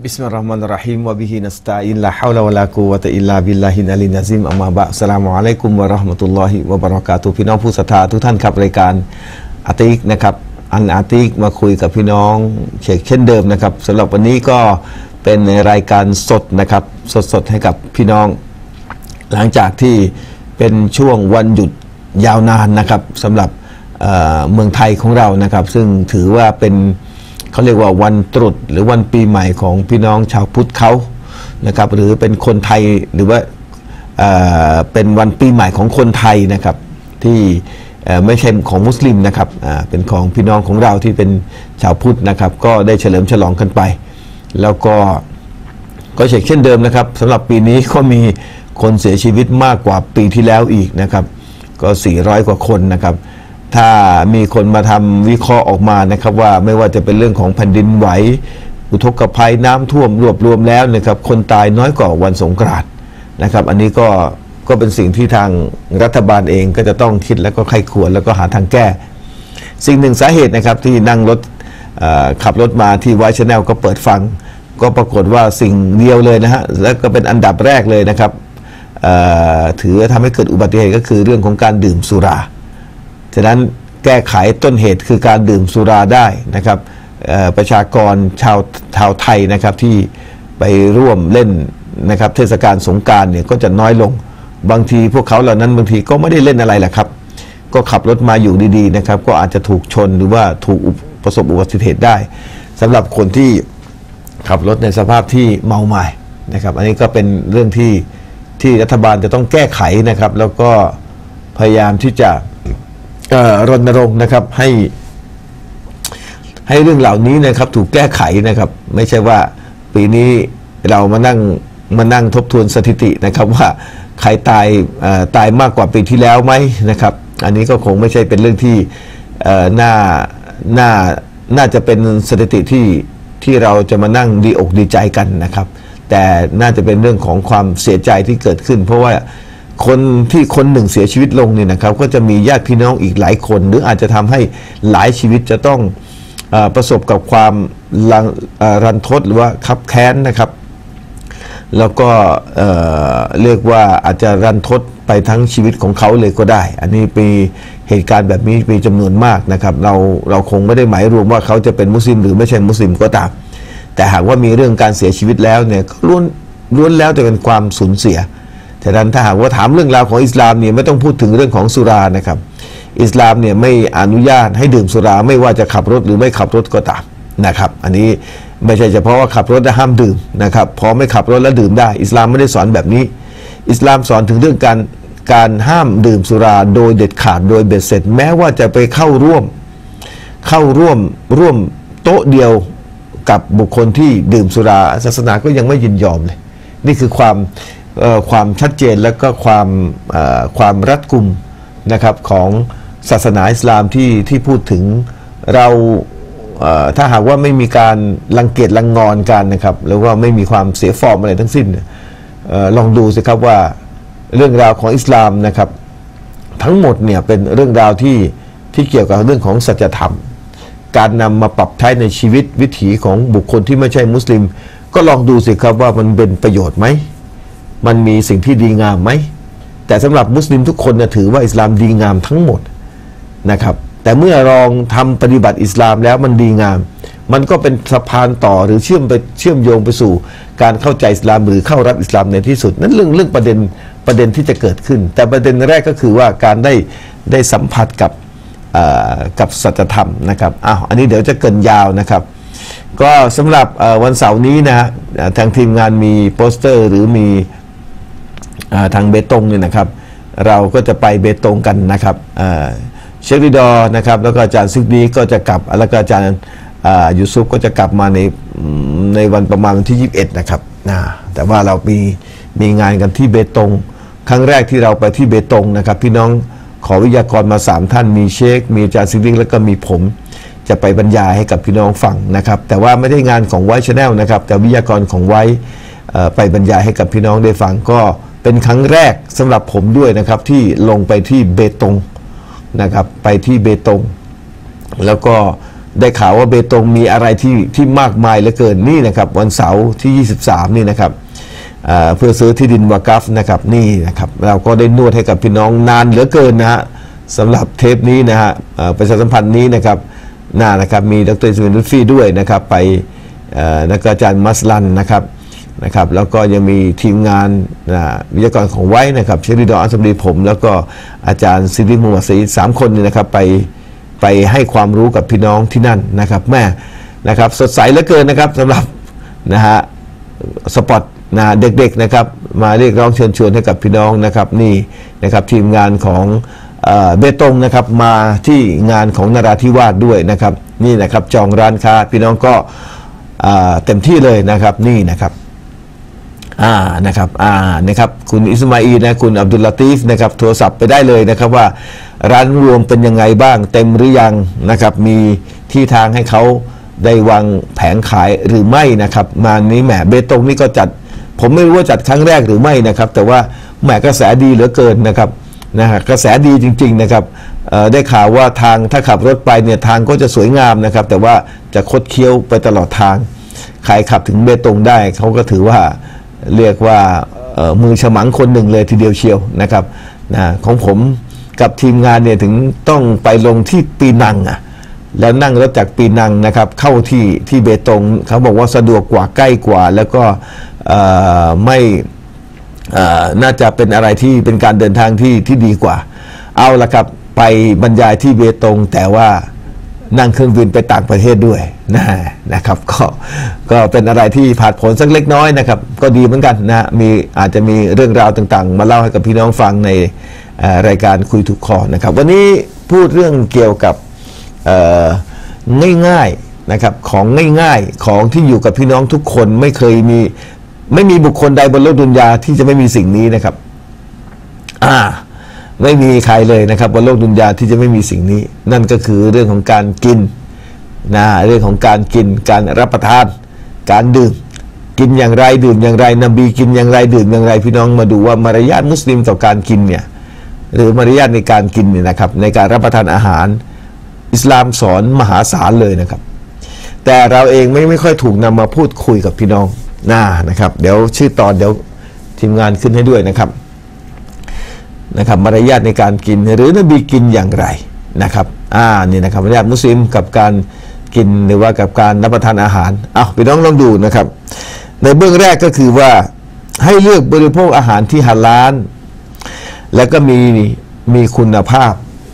Bismillahirrahmanirrahim wa bihi nasta'in la haula wa la quwwata illa billahil aliyyil azim amma ba'd อัสสลามุอะลัยกุมวะเราะห์มะตุลลอฮิวะบะเราะกาตุฮ์พี่น้องผู้ศรัทธาทุกท่านครับรายการอาติกนะครับอันอาติกมาคุยกับพี่น้องเช่นเดิมนะครับสำหรับวันนี้ก็เป็นรายการสดนะครับสดให้กับพี่น้องหลังจากที่เป็นช่วงวันหยุดยาวนานนะครับสำหรับเมืองไทยของเรานะครับซึ่งถือว่าเป็นเขาเรียกว่าวันตรุษหรือวันปีใหม่ของพี่น้องชาวพุทธเขานะครับหรือเป็นคนไทยหรือว่าเป็นวันปีใหม่ของคนไทยนะครับที่ไม่ใช่ของมุสลิมนะครับเป็นของพี่น้องของเราที่เป็นชาวพุทธนะครับก็ได้เฉลิมฉลองกันไปแล้วก็เช่นเดิมนะครับสำหรับปีนี้ก็มีคนเสียชีวิตมากกว่าปีที่แล้วอีกนะครับก็400กว่าคนนะครับถ้ามีคนมาทำวิเคราะห์ออกมานะครับว่าไม่ว่าจะเป็นเรื่องของแผ่นดินไหวอุทกภัยน้ำท่วมรวบรวมแล้วนะครับคนตายน้อยกว่าวันสงกรานต์นะครับอันนี้ก็เป็นสิ่งที่ทางรัฐบาลเองก็จะต้องคิดแล้วก็ไข้ควรแล้วก็หาทางแก้สิ่งหนึ่งสาเหตุนะครับที่นั่งรถขับรถมาที่ไวท์ชาแนลก็เปิดฟังก็ปรากฏว่าสิ่งเดียวเลยนะฮะและก็เป็นอันดับแรกเลยนะครับถือทำให้เกิดอุบัติเหตุก็คือเรื่องของการดื่มสุราฉะนั้นแก้ไขต้นเหตุคือการดื่มสุราได้นะครับประชากรชาวไทยนะครับที่ไปร่วมเล่นนะครับเทศกาลสงกรานต์เนี่ยก็จะน้อยลงบางทีพวกเขาเหล่านั้นบางทีก็ไม่ได้เล่นอะไรแหละครับก็ขับรถมาอยู่ดีๆนะครับก็อาจจะถูกชนหรือว่าถูกประสบอุบัติเหตุได้สำหรับคนที่ขับรถในสภาพที่เมาหม่นะครับอันนี้ก็เป็นเรื่องที่รัฐบาลจะต้องแก้ไขนะครับแล้วก็พยายามที่จะรณรงค์นะครับให้เรื่องเหล่านี้นะครับถูกแก้ไขนะครับไม่ใช่ว่าปีนี้เรามานั่งทบทวนสถิตินะครับว่าใครตายมากกว่าปีที่แล้วไหมนะครับอันนี้ก็คงไม่ใช่เป็นเรื่องที่น่าจะเป็นสถิติที่เราจะมานั่งดีอกดีใจกันนะครับแต่น่าจะเป็นเรื่องของความเสียใจที่เกิดขึ้นเพราะว่าคนหนึ่งเสียชีวิตลงเนี่ยนะครับก็จะมีญาติพี่น้องอีกหลายคนหรืออาจจะทำให้หลายชีวิตจะต้องประสบกับความรันทดหรือว่าคับแค้นนะครับแล้วก็เรียกว่าอาจจะรันทดไปทั้งชีวิตของเขาเลยก็ได้อันนี้มีเหตุการณ์แบบนี้มีจำนวนมากนะครับเราคงไม่ได้หมายรวมว่าเขาจะเป็นมุสลิมหรือไม่ใช่มุสลิมก็ตามแต่หากว่ามีเรื่องการเสียชีวิตแล้วเนี่ยก็ล้วนแล้วแต่เป็นความสูญเสียฉะนั้นถ้าหากว่าถามเรื่องราวของอิสลามเนี่ยไม่ต้องพูดถึงเรื่องของสุรานะครับอิสลามเนี่ยไม่อนุญาตให้ดื่มสุราไม่ว่าจะขับรถหรือไม่ขับรถก็ตามนะครับอันนี้ไม่ใช่เฉพาะว่าขับรถแล้วห้ามดื่มนะครับพอไม่ขับรถแล้วดื่มได้อิสลามไม่ได้สอนแบบนี้อิสลามสอนถึงเรื่องการห้ามดื่มสุราโดยเด็ดขาดโดยเบ็ดเสร็จแม้ว่าจะไปเข้าร่วมโต๊ะเดียวกับบุคคลที่ดื่มสุราศาสนาก็ยังไม่ยินยอมเลยนี่คือความชัดเจนและก็ความรัดกุมนะครับของศาสนาอิสลามที่พูดถึงเราถ้าหากว่าไม่มีการรังเกียจรังงอนกันนะครับหรือว่าไม่มีความเสียฟอร์มอะไรทั้งสิ้นลองดูสิครับว่าเรื่องราวของอิสลามนะครับทั้งหมดเนี่ยเป็นเรื่องราวที่เกี่ยวกับเรื่องของสัจธรรมการนำมาปรับใช้ในชีวิตวิถีของบุคคลที่ไม่ใช่มุสลิมก็ลองดูสิครับว่ามันเป็นประโยชน์ไหมมันมีสิ่งที่ดีงามไหมแต่สำหรับมุสลิมทุกคนเนี่ยถือว่าอิสลามดีงามทั้งหมดนะครับแต่เมื่อลองทำปฏิบัติอิสลามแล้วมันดีงามมันก็เป็นสะพานต่อหรือเชื่อมโยงไปสู่การเข้าใจอิสลามหรือเข้ารับอิสลามในที่สุดนั่นเรื่องประเด็นที่จะเกิดขึ้นแต่ประเด็นแรกก็คือว่าการได้สัมผัสกับสัจธรรมนะครับอันนี้เดี๋ยวจะเกินยาวนะครับก็สำหรับวันเสาร์นี้นะฮะทางทีมงานมีโปสเตอร์หรือมีทางเบตงเนี่ยนะครับเราก็จะไปเบตงกันนะครับเชคริดอนะครับแล้วก็อาจารย์ซิกดีก็จะกลับแล้วก็อาจารย์ยูซุฟก็จะกลับมาในวันประมาณวันที่21นะครับแต่ว่าเรามีงานกันที่เบตงครั้งแรกที่เราไปที่เบตงนะครับพี่น้องขอวิทยากรมา3ท่านมีเชคมีอาจารย์ซิกดีแล้วก็มีผมจะไปบรรยายให้กับพี่น้องฟังนะครับแต่ว่าไม่ได้งานของไวท์ชาแนลนะครับแต่วิทยากรของไวท์ไปบรรยายให้กับพี่น้องได้ฟังก็เป็นครั้งแรกสำหรับผมด้วยนะครับที่ลงไปที่เบตงนะครับไปที่เบตงแล้วก็ได้ข่าวว่าเบตงมีอะไรที่มากมายเหลือเกินนี่นะครับวันเสาร์ที่23นี่นะครับเพื่อซื้อที่ดินวากัฟนะครับนี่นะครับเราก็ได้นวดให้กับพี่น้องนานเหลือเกินนะฮะสำหรับเทปนี้นะฮะประชาสัมพันธ์นี้นะครับนะครับมีดร.อิสมิน ลุตฟีด้วยนะครับไปนักอาจารย์มัสลันนะครับแล้วก็ยังมีทีมงานวิทยากรของไว้นะครับเชริดออัสมรีผมแล้วก็อาจารย์ซิริมูฮัสซี3 คนนี่นะครับไปให้ความรู้กับพี่น้องที่นั่นนะครับแม่นะครับสดใสเหลือเกินนะครับสำหรับนะฮะสปอตเด็กๆนะครับมาเรียกร้องเชิญชวนให้กับพี่น้องนะครับนี่นะครับทีมงานของเบตงนะครับมาที่งานของนราธิวาสด้วยนะครับนี่นะครับจองร้านค้าพี่น้องก็เต็มที่เลยนะครับนี่นะครับนะครับคุณอิสมาอีนะคุณอับดุลลาตีฟนะครับโทรศัพท์ไปได้เลยนะครับว่าร้านรวมเป็นยังไงบ้างเต็มหรือยังนะครับมีที่ทางให้เขาได้วางแผงขายหรือไม่นะครับมานี้แหมเบตงนี่ก็จัดผมไม่รู้ว่าจัดครั้งแรกหรือไม่นะครับแต่ว่าแหมกระแสดีเหลือเกินนะครับกระแสดีจริงๆนะครับได้ข่าวว่าทางถ้าขับรถไปเนี่ยทางก็จะสวยงามนะครับแต่ว่าจะคดเคี้ยวไปตลอดทางใครขับถึงเบตงได้เขาก็ถือว่าเรียกว่ามือฉมังคนหนึ่งเลยทีเดียวเชียวนะครับของผมกับทีมงานเนี่ยถึงต้องไปลงที่ปีนังแล้วนั่งรถจากปีนังนะครับเข้าที่เบตงเขาบอกว่าสะดวกกว่าใกล้กว่าแล้วก็ไม่น่าจะเป็นอะไรที่เป็นการเดินทางที่ดีกว่าเอาละครับไปบรรยายที่เบตงแต่ว่านั่งเครื่องบินไปต่างประเทศด้วยนะครับก็เป็นอะไรที่ผ่านผลสักเล็กน้อยนะครับก็ดีเหมือนกันนะอาจจะมีเรื่องราวต่างๆมาเล่าให้กับพี่น้องฟังในรายการคุยทุกข้อนะครับวันนี้พูดเรื่องเกี่ยวกับง่ายๆนะครับของง่ายๆของที่อยู่กับพี่น้องทุกคนไม่มีบุคคลใดบนโลกดุนยาที่จะไม่มีสิ่งนี้นะครับไม่มีใครเลยนะครับบนโลกดุนยาที่จะไม่มีสิ่งนี้นั่นก็คือเรื่องของการกินเรื่องของการกินการรับประทานการดื่มกินอย่างไรดื่มอย่างไรนบีกินอย่างไรดื่มอย่างไรพี่น้องมาดูว่ามารยาทมุสลิมต่อการกินเนี่ยหรือมารยาทในการกินเนี่ยนะครับในการรับประทานอาหารอิสลามสอนมหาศาลเลยนะครับแต่เราเองไม่ค่อยถูกนำมาพูดคุยกับพี่น้องนะครับเดี๋ยวชื่อตอนเดี๋ยวทีมงานขึ้นให้ด้วยนะครับมารยาทในการกินหรือนบีกินอย่างไรนะครับนี่นะครับมารยาทมุสลิมกับการกินหรือว่ากับการรับประทานอาหารพี่น้องลองดูนะครับในเบื้องแรกก็คือว่าให้เลือกบริโภคอาหารที่ฮาลาลและก็มีคุณภาพ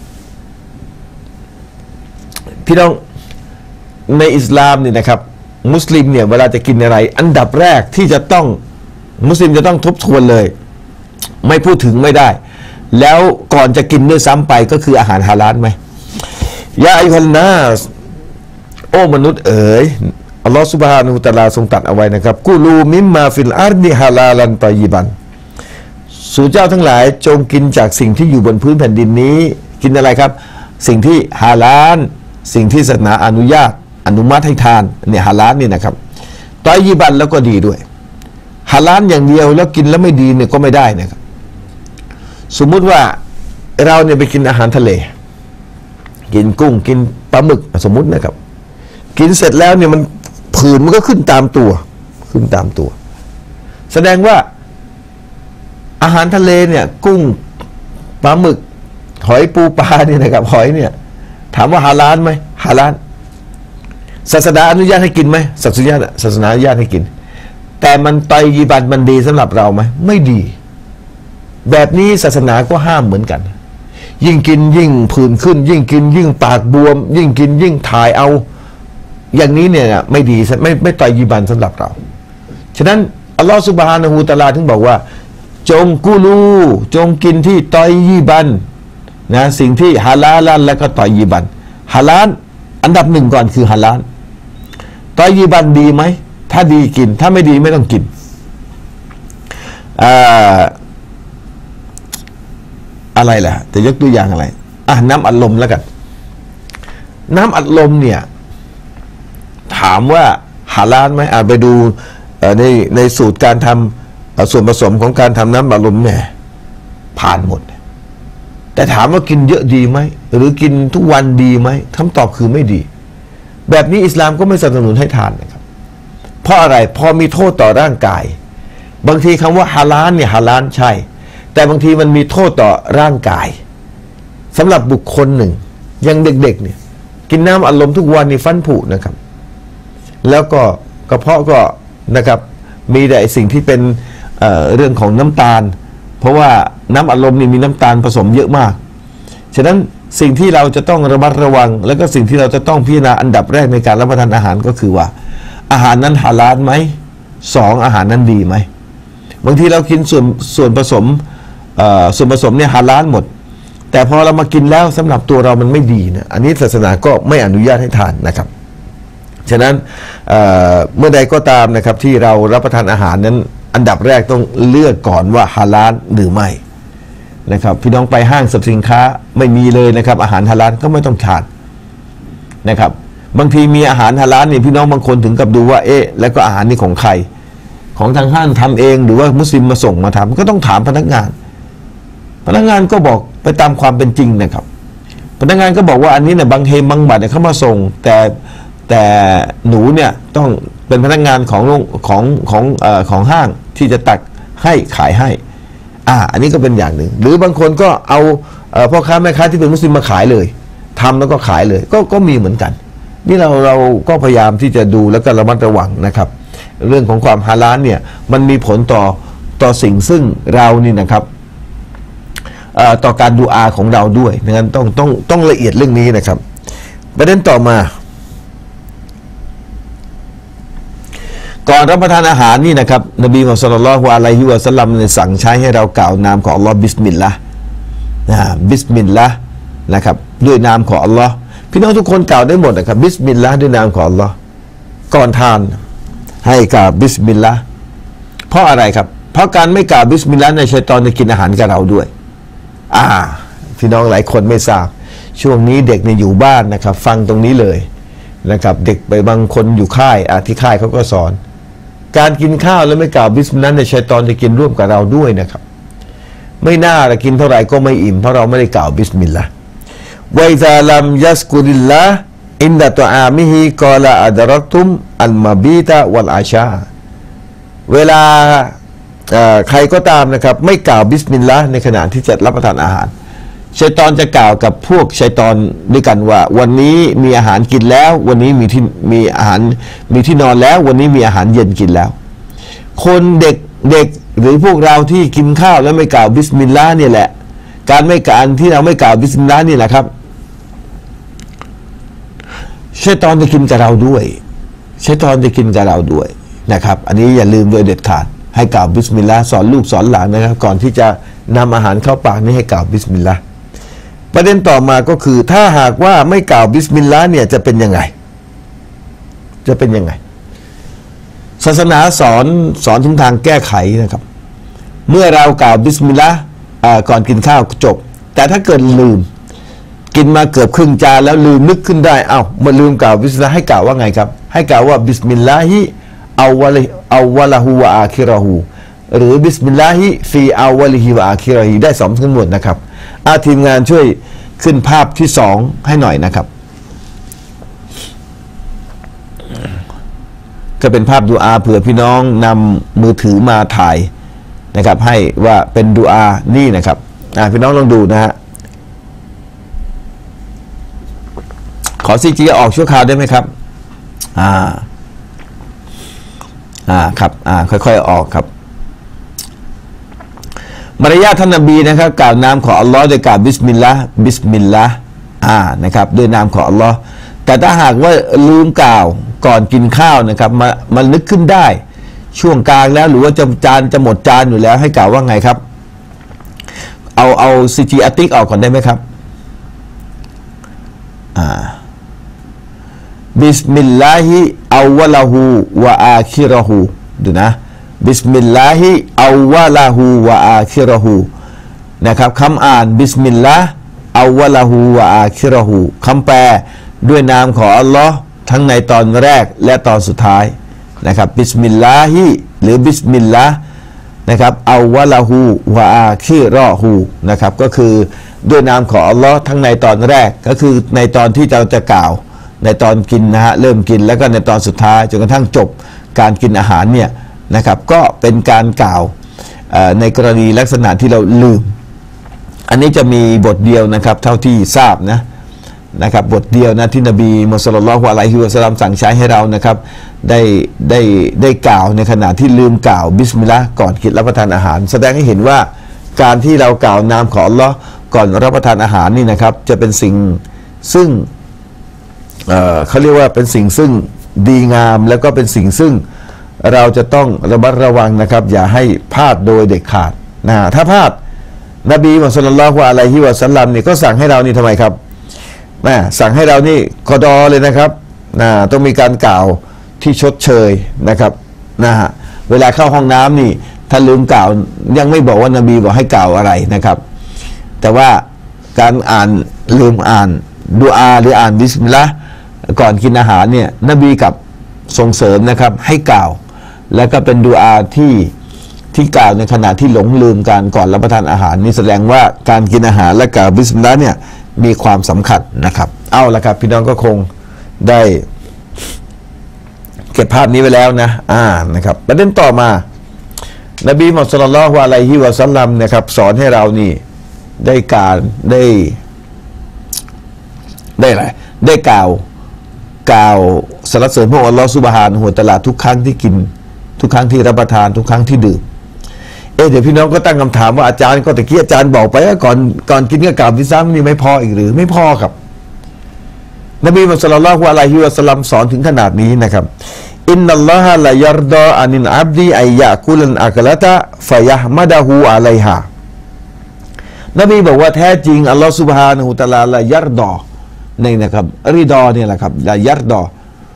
พี่น้องในอิสลามนี่นะครับมุสลิมเนี่ยเวลาจะกินอะไรอันดับแรกที่จะต้องมุสลิมจะต้องทบทวนเลยไม่พูดถึงไม่ได้แล้วก่อนจะกินด้วยซ้ำไปก็คืออาหารฮาลาลไหมยาอัยฮันนาสโอ้มนุษย์เอ๋ยอัลลอฮฺซุบฮานะฮูวะตะอาลาทรงตรัสเอาไว้นะครับกุลูมิมมาฟิลอาร์ดิฮาลาลันตอยยิบันสู่เจ้าทั้งหลายจงกินจากสิ่งที่อยู่บนพื้นแผ่นดินนี้กินอะไรครับสิ่งที่ฮาลาลสิ่งที่ศาสนาอนุญาตอนุมัติให้ทานเนี่ยฮาลาลนี่นะครับตอยยิบันแล้วก็ดีด้วยฮาลาลอย่างเดียวแล้วกินแล้วไม่ดีเนี่ยก็ไม่ได้นะครับสมมุติว่าเราเนี่ยไปกินอาหารทะเลกินกุ้งกินปลาหมึกสมมุตินะครับกินเสร็จแล้วเนี่ยมันผื่นมันก็ขึ้นตามตัวแสดงว่าอาหารทะเลเนี่ยกุ้งปลาหมึกหอยปูปลาเนี่ยนะครับหอยเนี่ยถามว่าฮาลาลไหมฮาลาลศาสนาอนุญาตให้กินไหมศาสนาอนุญาตให้กินแต่มันตอยยีบันมันดีสำหรับเราไหมไม่ดีแบบนี้ศาสนาก็ห้ามเหมือนกันยิ่งกินยิ่งผื่นขึ้นยิ่งกินยิ่งปากบวมยิ่งกินยิ่งถ่ายเอาอย่างนี้เนี่ยไม่ดีไม่ตอยยีบันสำหรับเราฉะนั้นอัลลอฮฺซุบฮานะฮูวะตะอาลาถึงบอกว่าจงกูลูจงกินที่ตอยยีบันสิ่งที่ฮาลาลันและก็ตอยยีบันฮาลาลอันดับหนึ่งก่อนคือฮาลาลตอยยีบันดีไหมถ้าดีกินถ้าไม่ดีไม่ต้องกินอะไรล่ะจะยกตัวอย่างอะไรน้ำอัดลมแล้วกันน้ำอัดลมเนี่ยถามว่าฮาลาลไหมไปดูในสูตรการทำส่วนผสมของการทำน้ำอัดลมเนี่ยผ่านหมดแต่ถามว่ากินเยอะดีไหมหรือกินทุกวันดีไหมคำตอบคือไม่ดีแบบนี้อิสลามก็ไม่สนับสนุนให้ทานนะครับเพราะอะไรพอมีโทษต่อร่างกายบางทีคำว่าฮาลาลเนี่ยฮาลาลใช่แต่บางทีมันมีโทษต่อร่างกายสำหรับบุคคลหนึ่งยังเด็กๆเนี่ยกินน้ำอัดลมทุกวันนี่ฟันผุนะครับแล้วก็กระเพาะก็นะครับมีแต่สิ่งที่เป็นเรื่องของน้ำตาลเพราะว่าน้ำอัดลมนี่มีน้ำตาลผสมเยอะมากฉะนั้นสิ่งที่เราจะต้องระมัดระวังแล้วก็สิ่งที่เราจะต้องพิจารณาอันดับแรกในการรับประทานอาหารก็คือว่าอาหารนั้นฮาลาลไหมสองอาหารนั้นดีไหมบางทีเรากินส่วนผสมเนี่ยฮาลาลหมดแต่พอเรามากินแล้วสำหรับตัวเรามันไม่ดีนะอันนี้ศาสนาก็ไม่อนุญาตให้ทานนะครับฉะนั้นเมื่อใดก็ตามนะครับที่เรารับประทานอาหารนั้นอันดับแรกต้องเลือกก่อนว่าฮาลาลหรือไม่นะครับพี่น้องไปห้างสรรพสินค้าไม่มีเลยนะครับอาหารฮาลาลก็ไม่ต้องทานนะครับบางทีมีอาหารฮาลาลนี่พี่น้องบางคนถึงกับดูว่าแล้วก็อาหารนี่ของใครของทางห้างทำเองหรือว่ามุสลิมมาส่งมาทำก็ต้องถามพนักงานก็บอกไปตามความเป็นจริงนะครับพนักงานก็บอกว่าอันนี้เนี่ยบางเฮมบางบัตรเนี่ยเขามาส่งแต่หนูเนี่ยต้องเป็นพนักงานของห้างที่จะตักให้ขายให้อันนี้ก็เป็นอย่างหนึ่งหรือบางคนก็เอาพ่อค้าแม่ค้าที่เป็นมุสลิมมาขายเลยทำแล้วก็ขายเลยก็มีเหมือนกันนี่เราก็พยายามที่จะดูแล้วก็ระมัดระวังนะครับเรื่องของความฮาลาลเนี่ยมันมีผลต่อสิ่งซึ่งเรานี่นะครับต่อการดูอาของเราด้วยดังนั้นต้องละเอียดเรื่องนี้นะครับประเด็นต่อมาก่อนรับประทานอาหารนี่นะครับนบีมุฮัมมัดศ็อลลัลลอฮุอะลัยฮิวะซัลลัมเนี่ยสั่งใช้ให้เรากล่าวนามของอัลลอฮ์บิสมิลลาห์บิสมิลลาห์นะครับด้วยนามของอัลลอฮ์พี่น้องทุกคนกล่าวได้หมดนะครับบิสมิลลาห์ด้วยนามของอัลลอฮ์ก่อนทานให้กล่าวบิสมิลลาห์เพราะอะไรครับเพราะการไม่กล่าวบิสมิลลาห์ในชัยฏอนจะกินอาหารกับเราด้วยพี่น้องหลายคนไม่ทราบช่วงนี้เด็กเนี่ยอยู่บ้านนะครับฟังตรงนี้เลยนะครับเด็กไปบางคนอยู่ค่ายที่ค่ายเขาก็สอนการกินข้าวแล้วไม่กล่าวบิสมิลลาห์ในชัยฏอนจะกินร่วมกับเราด้วยนะครับไม่น่าละกินเท่าไหร่ก็ไม่อิ่มเพราะเราไม่ได้กล่าวบิสมิลลาห์วะอิซาลัมยัสกุริลลาห์อินดะตุอามิฮิกอลาอัดรักตุมอัลมาบีตะวัลอาชาเวลาใครก็ตามนะครับไม่กล่าวบิสมิลลาห์ในขณะที่จะรับประทานอาหารชัยฏอนจะกล่าวกับพวกชัยฏอนด้วยกันว่าวันนี้มีอาหารกินแล้ววันนี้มีอาหารมีที่นอนแล้ววันนี้มีอาหารเย็นกินแล้วคนเด็กหรือพวกเราที่กินข้าวแล้วไม่กล่าวบิสมิลลาห์เนี่ยแหละการที่เราไม่กล่าวบิสมิลลาห์นี่แหละครับชัยฏอนจะกินกับเราด้วยชัยฏอนจะกินกับเราด้วยนะครับอันนี้อย่าลืมโดยเด็ดขาดให้กล่าวบิสมิลลาห์สอนลูกสอนหลานนะครับก่อนที่จะนำอาหารเข้าปากนี่ให้กล่าวบิสมิลลาห์ประเด็นต่อมาก็คือถ้าหากว่าไม่กล่าวบิสมิลลาห์เนี่ยจะเป็นยังไงศาสนาสอนถึงทางแก้ไขนะครับเมื่อเรากล่าวบิสมิลลาห์ก่อนกินข้าวจบแต่ถ้าเกิดลืมกินมาเกือบครึ่งจานแล้วลืมนึกขึ้นได้มาลืมกล่าวบิสมิลลาห์ให้กล่าวว่าไงครับให้กล่าวว่าบิสมิลลาฮิอัลวะละฮูวะอาคิเราะฮูหรือบิสมิลลาฮิฟีอัลวะลิฮิวะอาคิเราะฮีได้สองทั้งหมดนะครับทีมงานช่วยขึ้นภาพที่2ให้หน่อยนะครับก็เป็นภาพดุอาเผื่อพี่น้องนำมือถือมาถ่ายนะครับให้ว่าเป็นดุอานี่นะครับพี่น้องลองดูนะฮะขอCGออกชั่วคราวได้ไหมครับครับค่อยๆออกครับมารยาทท่านนบีนะครับกล่าวนามของอัลลอฮ์โดยกล่าวบิสมิลลาห์นะครับด้วยนามของอัลลอฮ์แต่ถ้าหากว่าลืมกล่าวก่อนกินข้าวนะครับมันนึกขึ้นได้ช่วงกลางแล้วหรือว่าจะหมดจานอยู่แล้วให้กล่าวว่าไงครับเอาCGอาติกออกก่อนได้ไหมครับบิสมิลลาฮิอัลวะละฮูวะอาคิเราะฮูดูนะบิสมิลลาฮิอัลวะละฮูวะอาคิเราะฮูนะครับคำอ่านบิสมิลลาห์อัลวะละฮูวะอาคิเราะฮูคำแปลด้วยนามของอัลลอฮ์ทั้งในตอนแรกและตอนสุดท้ายนะครับบิสมิลลาฮิหรือบิสมิลลาห์นะครับอัลวะละฮูวะอาคิเราะฮูนะครับก็คือด้วยนามของอัลลอฮ์ทั้งในตอนแรกก็คือในตอนที่เราจะกล่าวในตอนกินนะฮะเริ่มกินแล้วก็ในตอนสุดท้ายจนกระทั่งจบการกินอาหารเนี่ยนะครับก็เป็นการกล่าวในกรณีลักษณะที่เราลืมอันนี้จะมีบทเดียวนะครับเท่าที่ทราบนะครับบทเดียวนะที่นบีมุฮัมมัด ศ็อลลัลลอฮุอะลัยฮิวะซัลลัมสั่งใช้ให้เรานะครับได้กล่าวในขณะที่ลืมกล่าวบิสมิลลาห์ก่อนกินรับประทานอาหารแสดงให้เห็นว่าการที่เรากล่าวนามของอัลลอฮ์ก่อนรับประทานอาหารนี่นะครับจะเป็นสิ่งซึ่งเขาเรียกว่าเป็นสิ่งซึ่งดีงามแล้วก็เป็นสิ่งซึ่งเราจะต้องระมัดระวังนะครับอย่าให้พลาดโดยเด็ดขาดนะถ้าพลาดนบีมุฮัมมัด ศ็อลลัลลอฮุอะลัยฮิวะซัลลัมนี่ก็สั่งให้เรานี่ทำไมครับสั่งให้เรานี่กอดอเลยนะครับต้องมีการกล่าวที่ชดเชยนะครับเวลาเข้าห้องน้ำนี่ถ้าลืมกล่าวยังไม่บอกว่านบีบอกให้กล่าวอะไรนะครับแต่ว่าการลืมอ่านดุอาหรืออ่านบิสมิลลาห์ก่อนกินอาหารเนี่ยนบีกับส่งเสริมนะครับให้กล่าวแล้วก็เป็นดุอาที่กล่าวในขณะที่หลงลืมการก่อนรับประทานอาหารนี่แสดงว่าการกินอาหารและกล่าวบิสมิลลาห์เนี่ยมีความสำคัญนะครับเอาละครับพี่น้องก็คงได้เก็บภาพนี้ไว้แล้วนะครับประเด็นต่อมานบีมุฮัมมัด ศ็อลลัลลอฮุอะลัยฮิวะซัลลัมนะครับสอนให้เรานี่ได้อะไรได้กล่าวสรรเสริญพระองค์อัลลอฮฺซุบฮานะฮูวะตะอาลาทุกครั้งที่กินทุกครั้งที่รับประทานทุกครั้งที่ดื่มเดี๋ยวพี่น้องก็ตั้งคำถามว่าอาจารย์ก็ตะกี้อาจารย์บอกไปว่าก่อนกินก็กล่าวบิสมิลลาห์นี่ไม่พออีกหรือไม่พอครับนบีมุฮัมมัด ศ็อลลัลลอฮุอะลัยฮิวะซัลลัมสอนถึงขนาดนี้นะครับอินนัลลอฮะลายัรฎออานิลอับดีอัยยะกุลันอักละตะฟะยะฮ์มะดะฮูอะลัยฮานบีบอกว่าแท้จริงอัลลอฮฺซุบฮานะฮูวะตะอาลาลายัรฎอนี่นะครับริดอเนี่ยแหละครับลายัรฎอ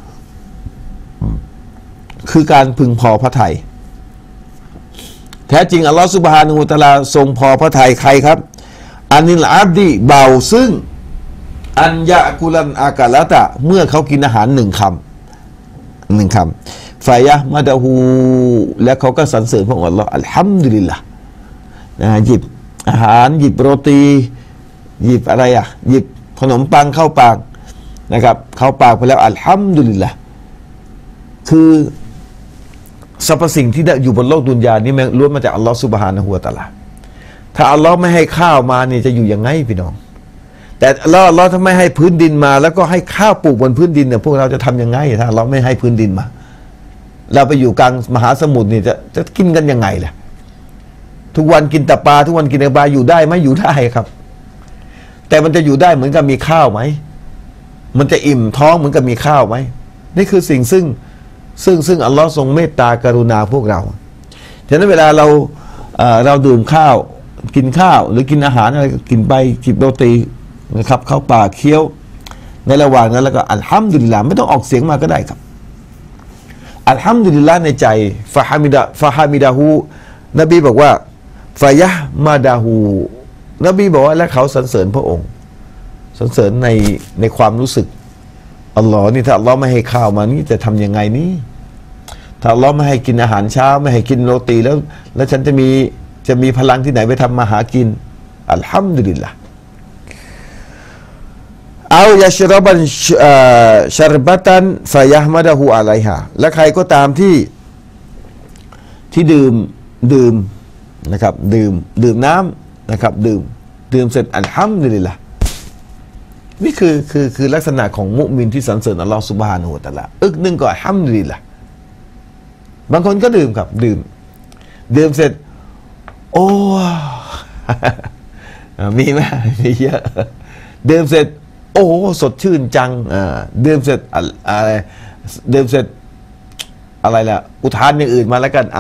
คือการพึงพอพระทัยแท้จริงอัลลอฮฺซุบฮานะฮูวะตะอาลาทรงพอพระทัยใครครับอานิลอับดีเบาซึ่งอันยะกุลันอากาละตะเมื่อเขากินอาหารหนึ่งคำฟายะมะดะฮูและเขาก็สรรเสริญพระองค์อัลลอฮ์อัลฮัมดุลิลละหยิบอาหารหยิบโรตีหยิบอะไรหยิบขนมปังเข้าปากนะครับเข้าปากไปแล้วอัลฮัมดุลิลละคือสรรพสิ่งที่ได้อยู่บนโลกดุนยานี้มันล้วนมาจากอัลลอฮ์ซุบฮานะฮูวะตะอาลาถ้าอัลลอฮ์ไม่ให้ข้าวมานี่จะอยู่ยังไงพี่น้องแต่เราถ้าไม่ให้พื้นดินมาแล้วก็ให้ข้าวปลูกบนพื้นดินเนี่ยพวกเราจะทำยังไงถ้าเราไม่ให้พื้นดินมาเราไปอยู่กลางมหาสมุทรนี่จะกินกันยังไงล่ะทุกวันกินแต่ปลาทุกวันกินแต่ปลาอยู่ได้ไหมอยู่ได้ครับแต่มันจะอยู่ได้เหมือนกับมีข้าวไหมมันจะอิ่มท้องเหมือนกับมีข้าวไหมนี่คือสิ่งซึ่งอัลลอฮ์ทรงเมตตากรุณาพวกเราฉะนั้นเวลาเราดื่มข้าวกินข้าวหรือกินอาหารอะไรกินไปกินโรตีนะครับเข้าปากเคี้ยวในระหว่างนั้นแล้วก็อัลฮัมดุลิลลาห์ไม่ต้องออกเสียงมาก็ได้ครับอัลฮัมดุลิลลาห์ในใจฟะฮามิดะฮูนบีบอกว่าฟะยะมาดาฮูนบีบอกว่าและเขาสรรเสริญพระองค์สรรเสริญในความรู้สึกอัลลอฮ์นี่ถ้าอัลลอฮ์ไม่ให้ข้าวมานี่จะทำยังไงนี่ถ้าอัลลอฮ์ไม่ให้กินอาหารเช้าไม่ให้กินโรตีแล้วฉันจะมีพลังที่ไหนไปทำมาหากินอัลฮัมดุลิลลาห์เอายาชรบันชรบัตันฟะยะฮ์มะดะฮูอะลัยฮาและใครก็ตามที่ดื่มนะครับดื่มน้ำนะครับดื่มเสร็จอัลฮัมดุลิลลาห์นี่คือลักษณะของมุมินที่สรรเสริญอัลลอฮฺซุบฮานะฮูวะตะอาลาหนึ่งก็อัลฮัมดุลิลลาห์บางคนก็ดื่มครับดื่มเสร็จโอ้มีไหมมีเยอะดื่มเสร็จโอ้สดชื่นจังดื่มเสร็จอะไรดื่มเสร็จอะไรล่ะอุทานอย่างอื่นมาแล้วกัน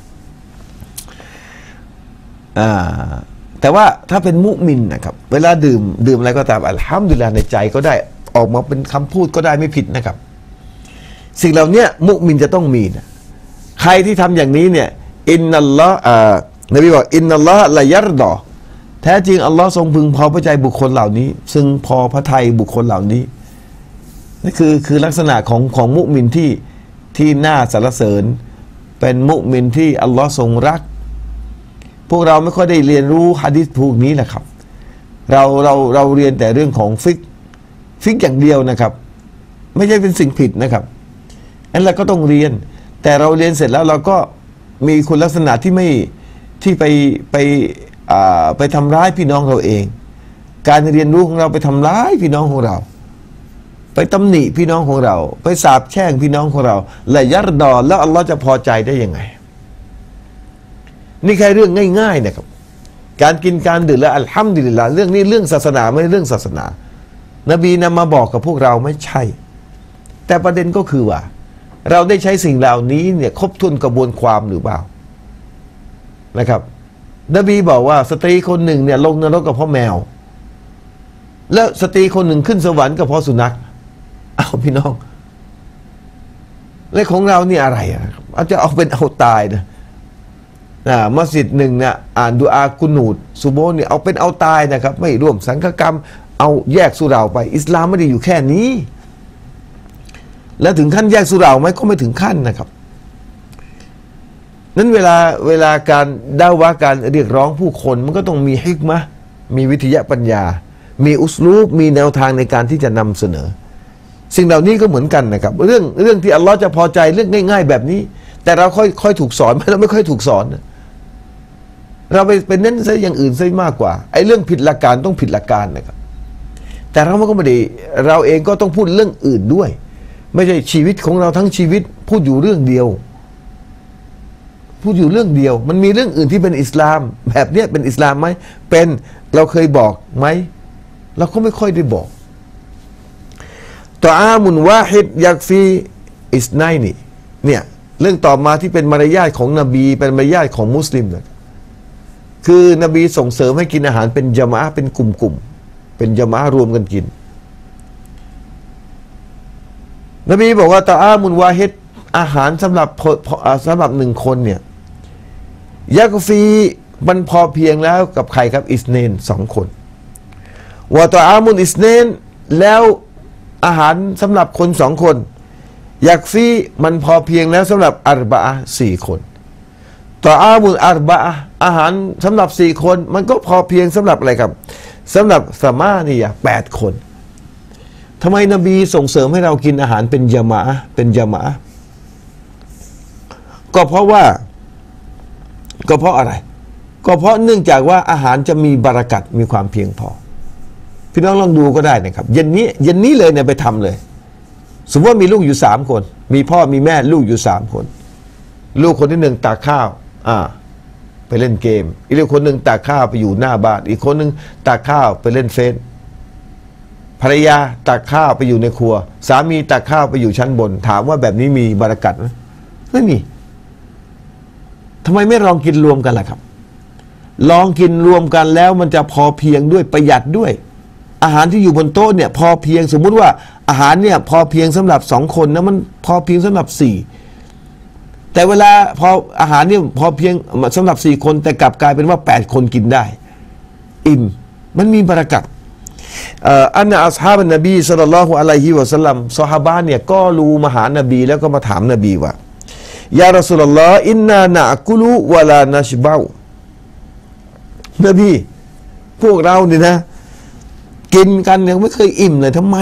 แต่ว่าถ้าเป็นมุมินนะครับเวลาดื่มอะไรก็ตามอัลฮัมดุลิลลาห์ในใจก็ได้ออกมาเป็นคำพูดก็ได้ไม่ผิดนะครับสิ่งเหล่านี้มุมินจะต้องมีนะใครที่ทำอย่างนี้เนี่ยอินนัลลอฮ์นบีบอกอินนัลลอฮ์ละยัรฎอแท้จริงอัลลอฮ์ทรงพึงพอพระทัยบุคคลเหล่านี้ซึ่งพอพระทัยบุคคลเหล่านี้นี่คือลักษณะของมุมินที่น่าสรรเสริญเป็นมุมินที่อัลลอฮ์ทรงรักพวกเราไม่ค่อยได้เรียนรู้หะดีษพวกนี้แหละครับเราเรียนแต่เรื่องของฟิกอย่างเดียวนะครับไม่ใช่เป็นสิ่งผิดนะครับอันเราก็ต้องเรียนแต่เราเรียนเสร็จแล้วเราก็มีคุณลักษณะที่ไม่ที่ไปทำร้ายพี่น้องเราเองการเรียนรู้ของเราไปทำร้ายพี่น้องของเราไปตำหนิพี่น้องของเราไปสาปแช่งพี่น้องของเราและยัดดอแล้วอัลลอฮ์จะพอใจได้ยังไงนี่แค่เรื่องง่ายๆนะครับการกินการดื่มและอัลฮัมดุลิลลาห์เรื่องนี้เรื่องศาสนาไม่เรื่องศาสนานบีนำมาบอกกับพวกเราไม่ใช่แต่ประเด็นก็คือว่าเราได้ใช้สิ่งเหล่านี้เนี่ยครบถ้วนกระบวนความหรือเปล่านะครับนบีบอกว่าสตรีคนหนึ่งเนี่ยลงนรกกับเพราะแมวแล้วสตรีคนหนึ่งขึ้นสวรรค์ก็เพราะสุนัขเอาพี่น้องและของเรานี่อะไรอาจจะเอาเป็นเอาตายนะมัสยิดหนึ่งเนี่ยอ่านดุอากุนูดซุโบฮ์เนี่ยเอาเป็นเอาตายนะครับไม่ร่วมสังฆกรรมเอาแยกสุเหร่าไปอิสลามไม่ได้อยู่แค่นี้แล้วถึงขั้นแยกสุเหร่าไหมก็ไม่ถึงขั้นนะครับนั้นเวลาการด่าวะการเรียกร้องผู้คนมันก็ต้องมีฮิกมะห์มีวิทยาปัญญามีอุสลูบมีแนวทางในการที่จะนำเสนอสิ่งเหล่านี้ก็เหมือนกันนะครับเรื่องที่อัลลอฮ์จะพอใจเรื่องง่ายๆแบบนี้แต่เราค่อยถูกสอนเราไม่ค่อยถูกสอนเราไปเน้นซะอย่างอื่นซะมากกว่าไอ้เรื่องผิดหลักการต้องผิดหลักการนะครับแต่เราก็ไม่ได้เราเองก็ต้องพูดเรื่องอื่นด้วยไม่ใช่ชีวิตของเราทั้งชีวิตพูดอยู่เรื่องเดียวพูดอยู่เรื่องเดียวมันมีเรื่องอื่นที่เป็นอิสลามแบบเนี้ยเป็นอิสลามไหมเป็นเราเคยบอกไหมเราก็ไม่ค่อยได้บอกตออามุนวาฮิดยักฟีอิสไนนี่เนี่ยเรื่องต่อมาที่เป็นมารยาทของนบีเป็นมารยาทของมุสลิมนะคือนบีส่งเสริมให้กินอาหารเป็นญะมาอะห์เป็นกลุ่มๆเป็นญะมาอะห์รวมกันกินนบีบอกว่าตออามุนวาฮิดอาหารสำหรับหนึ่งคนเนี่ยยักฟีมันพอเพียงแล้วกับใครครับอิสเนนสองคนวะตออามุนอิสเนนแล้วอาหารสำหรับคนสองคนยักฟีมันพอเพียงแล้วสำหรับอัรบะอะห์สี่คนตออามุนอัรบะอะห์อาหารสำหรับสี่คนมันก็พอเพียงสำหรับอะไรครับสำหรับสมานี่8 คนทำไมนบีส่งเสริมให้เรากินอาหารเป็นญะมาอะห์ก็เพราะอะไรก็เพราะเนื่องจากว่าอาหารจะมีบารักัตมีความเพียงพอพี่น้องลองดูก็ได้นะครับเย็นนี้เลยเนี่ยไปทำเลยสมมติว่ามีลูกอยู่3 คนมีพ่อมีแม่ลูกอยู่3 คนลูกคนที่1ตักข้าวไปเล่นเกมอีกคนหนึ่งตักข้าวไปอยู่หน้าบ้านอีกคนหนึ่งตักข้าวไปเล่นเฟซภรรยาตักข้าวไปอยู่ในครัวสามีตักข้าวไปอยู่ชั้นบนถามว่าแบบนี้มีบารักัตไหมไม่มีทำไมไม่ลองกินรวมกันล่ะครับลองกินรวมกันแล้วมันจะพอเพียงด้วยประหยัดด้วยอาหารที่อยู่บนโต๊ะเนี่ยพอเพียงสมมุติว่าอาหารเนี่ยพอเพียงสำหรับ2 คนนะมันพอเพียงสำหรับ4แต่เวลาพออาหารเนี่ยพอเพียงสำหรับ4 คนแต่กลับกลายเป็นว่า8 คนกินได้อิ่มมันมีบารักัตอันนะอัศฮาบนบีศ็อลลัลลอฮุอะลัยฮิวะซัลลัมซอฮาบะห์เนี่ยก็รู้มาหานบีแล้วก็มาถามนบีว่ายารอซูลุลลอฮ์อินนานะกุลุวะลานัชบะนบีพวกเราเนี่ยนะกินกันยังไม่เคยอิ่มเลยทำไม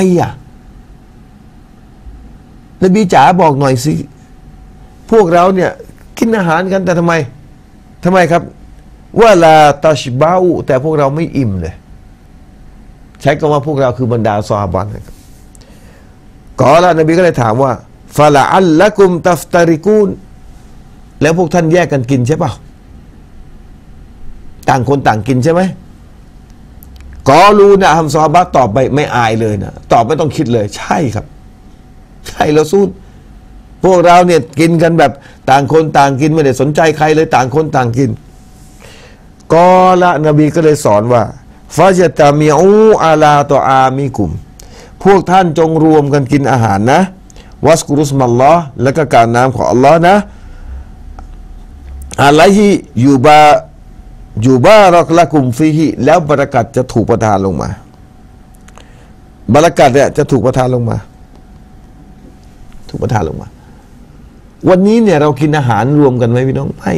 นบีจ๋าบอกหน่อยสิพวกเราเนี่ยกินอาหารกันแต่ทำไมครับว่าลาตัชบะแต่พวกเราไม่อิ่มเลยใช้คำว่าพวกเราคือบรรดาซอฮาบะห์นะครับก่อนละนบีก็เลยถามว่าฟะละอัลละกุมตัฟตาริกูนแล้วพวกท่านแยกกันกินใช่ป่ะต่างคนต่างกินใช่ไหมกอลูนะฮัมซอฮาบะห์ตอบไปไม่อายเลยนะตอบไม่ต้องคิดเลยใช่ครับใช่แล้วสู้พวกเราเนี่ยกินกันแบบต่างคนต่างกินไม่ได้สนใจใครเลยต่างคนต่างกินกอละนบีก็เลยสอนว่าฟาจตามิอูอาลาตออามิกุมพวกท่านจงรวมกันกินอาหารนะวัสกุรุสมัลลอฮ์แล้วก็การนามของอัลลอฮ์นะอะลัยฮิยูบารักละกุมฟีฮิแล้วบารักัตจะถูกประทานลงมาบารักัตเนี่ยจะถูกประทานลงมาวันนี้เนี่ยเรากินอาหารรวมกันไหมพี่น้องไม่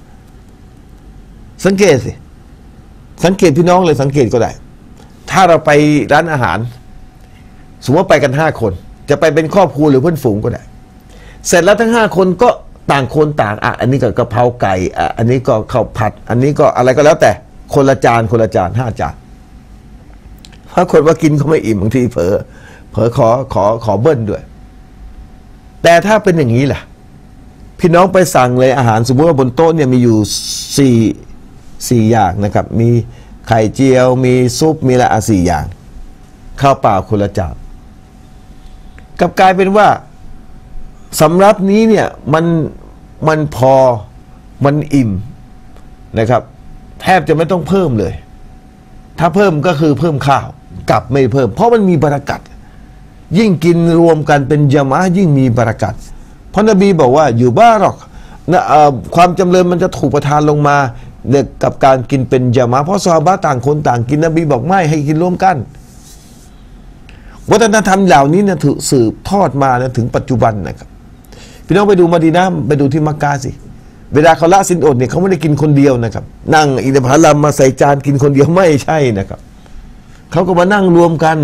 สังเกตสิสังเกตพี่น้องเลยสังเกตก็ได้ถ้าเราไปร้านอาหารสมมติว่าไปกัน5 คนจะไปเป็นครอบครัวหรือเพื่อนฝูงก็ได้เสร็จแล้วทั้ง5คนก็ต่างคนต่างอันนี้ก็กะเพราไก่อันนี้ก็ข้าวผัดอันนี้ก็อะไรก็แล้วแต่คนละจาน5 จานปรากฏว่ากินเขาไม่อิ่มบางทีเผลอขอเบิ้ลด้วยแต่ถ้าเป็นอย่างนี้ล่ะพี่น้องไปสั่งเลยอาหารสมมติว่าบนโต๊ะเนี่ยมีอยู่4อย่างนะครับมีไข่เจียวมีซุปมีละ4 อย่างข้าวเปล่าคนละจานกลับกลายเป็นว่าสำรับนี้เนี่ยมันพอมันอิ่มนะครับแทบจะไม่ต้องเพิ่มเลยถ้าเพิ่มก็คือเพิ่มข้าวกลับไม่เพิ่มเพราะมันมีบารกัตยิ่งกินรวมกันเป็นญะมาอะห์ยิ่งมีบารกัตเพราะนบีบอกว่าอยู่บ้ารอกนะความจำเริญมันจะถูกประทานลงมาเด็กกับการกินเป็นญะมาอะห์เพราะซอฮาบะห์ต่างคนต่างกินนบีบอกไม่ให้กินร่วมกันวัฒนธรรมเหล่านี้เนี่ยถูกสืบทอดมานะถึงปัจจุบันนะครับพี่น้องไปดูมะดีนะห์ไปดูที่มักกะห์สิเวลาเขาละสินอดเนี่ยเขาไม่ได้กินคนเดียวนะครับนั่งอินทผลัมมาใส่จานกินคนเดียวไม่ใช่นะครับเขาก็มานั่งรวมกัน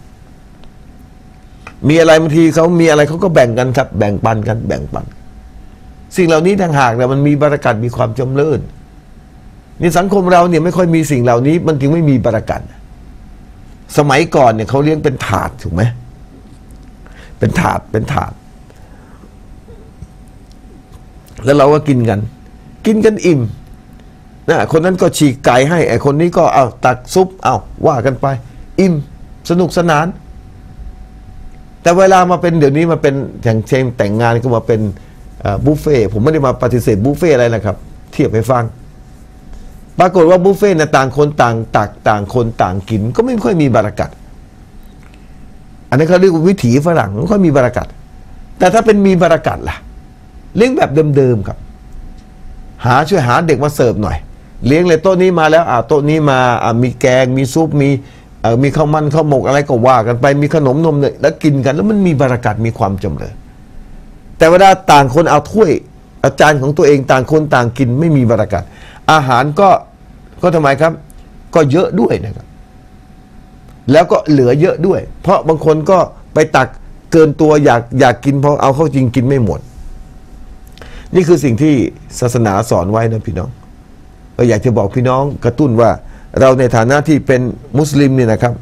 มีอะไรบางทีเขามีอะไรเขาก็แบ่งกันครับแบ่งปันกันสิ่งเหล่านี้ต่างหากนะมันมีบารกัตมีความจำเริญในสังคมเราเนี่ยไม่ค่อยมีสิ่งเหล่านี้มันจึงไม่มีบารกัตสมัยก่อนเนี่ยเขาเลี้ยงเป็นถาดถูกไหมเป็นถาดแล้วเราก็กินกันอิ่มนะคนนั้นก็ฉีกไก่ให้ไอ้คนนี้ก็เอาตักซุปเอาว่ากันไปอิ่มสนุกสนานแต่เวลามาเป็นเดี๋ยวนี้มาเป็นอย่างเช่นแต่งงานก็มาเป็นบุฟเฟ่ผมไม่ได้มาปฏิเสธบุฟเฟ่อะไรนะครับเทียบให้ฟังปรากฏว่าบุฟเฟ่เนี่ยต่างคนต่างตักต่างคนต่างกินก็ไม่ค่อยมีบารกัตอันนี้เขาเรียกว่าวิถีฝรั่งไม่ค่อยมีบารกัตแต่ถ้าเป็นมีบารกัตล่ะเลี้ยงแบบเดิมๆครับช่วยหาเด็กมาเสิร์ฟหน่อยเลี้ยงเลยโต๊ะนี้มาแล้วโต๊ะนี้มามีแกงมีซุปมีข้าวมันข้าวหมกอะไรก็ว่ากันไปมีขนมนมเนยแล้วกินกันแล้วมันมีบารกัตมีความจำเริญแต่เวลาต่างคนเอาถ้วยอาจารย์ของตัวเองต่างคนต่างกินไม่มีบารกัตอาหารก็ทำไมครับก็เยอะด้วยนะครับแล้วก็เหลือเยอะด้วยเพราะบางคนก็ไปตักเกินตัวอยากกินพอเอาเข้าจริงกินไม่หมดนี่คือสิ่งที่ศาสนาสอนไว้นะพี่น้องก็อยากจะบอกพี่น้องกระตุ้นว่าเราในฐานะที่เป็นมุสลิมเนี่ยนะครับ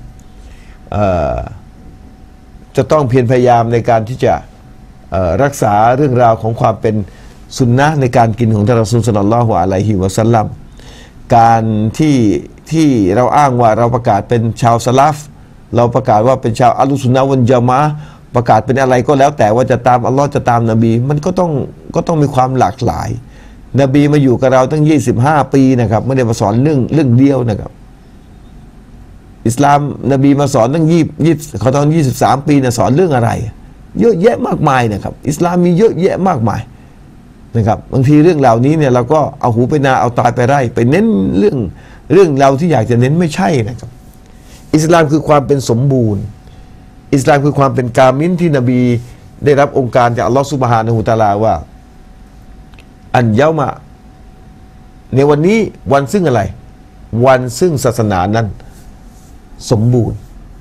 จะต้องเพียรพยายามในการที่จะรักษาเรื่องราวของความเป็นสุนนะในการกินของท่านรอซูล ศ็อลลัลลอฮุอะลัยฮิวะซัลลัมการที่เราอ้างว่าเราประกาศเป็นชาวสลัฟเราประกาศว่าเป็นชาวอัลลุซุนนะฮ์วัลญะมาอะห์ประกาศเป็นอะไรก็แล้วแต่ว่าจะตามอัลลอฮ์จะตามนบีมันก็ต้องมีความหลากหลายนบีมาอยู่กับเราตั้ง25 ปีนะครับไม่ได้มาสอนเรื่องเดียวนะครับอิสลามนบีมาสอนตั้งเขาตอน23 ปีเนี่ยสอนเรื่องอะไรเยอะแยะมากมายนะครับอิสลามมีเยอะแยะมากมายนะครับบางทีเรื่องเหล่านี้เนี่ยเราก็เอาหูไปนาเอาตายไปไร่ไปเน้นเรื่องเราที่อยากจะเน้นไม่ใช่นะครับอิสลามคือความเป็นสมบูรณ์อิสลามคือความเป็นกามินที่นบีได้รับองค์การจากอัลลอฮฺซุบฮานะฮูวะตะอาลาว่าอันยะมะในวันนี้วันซึ่งอะไรวันซึ่งศาสนานั้นสมบูรณ์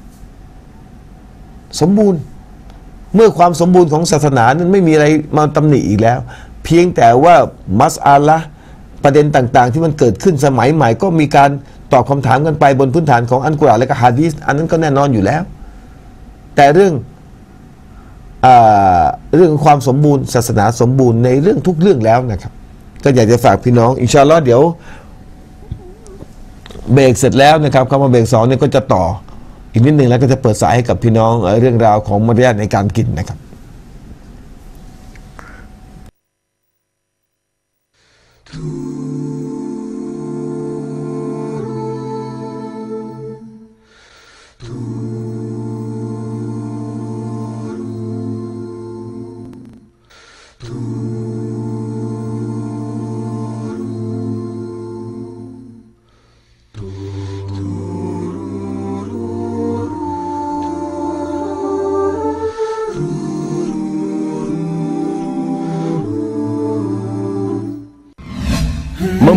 เมื่อความสมบูรณ์ของศาสนานั้นไม่มีอะไรมาตำหนิอีกแล้วเพียงแต่ว่ามัสอาละห์ประเด็นต่างๆที่มันเกิดขึ้นสมัยใหม่ก็มีการตอบคำถามกันไปบนพื้นฐานของอัลกุรอานและก็หะดีษอันนั้นก็แน่นอนอยู่แล้วแต่เรื่องความสมบูรณ์ศาสนาสมบูรณ์ในเรื่องทุกเรื่องแล้วนะครับก็อยากจะฝากพี่น้องอินชาอัลลอฮ์เดี๋ยวเบรกเสร็จแล้วนะครับคำว่าเบรก2เนี่ยก็จะต่ออีกนิดหนึ่งแล้วก็จะเปิดสายให้กับพี่น้องเรื่องราวของมารยาทในการกินนะครับ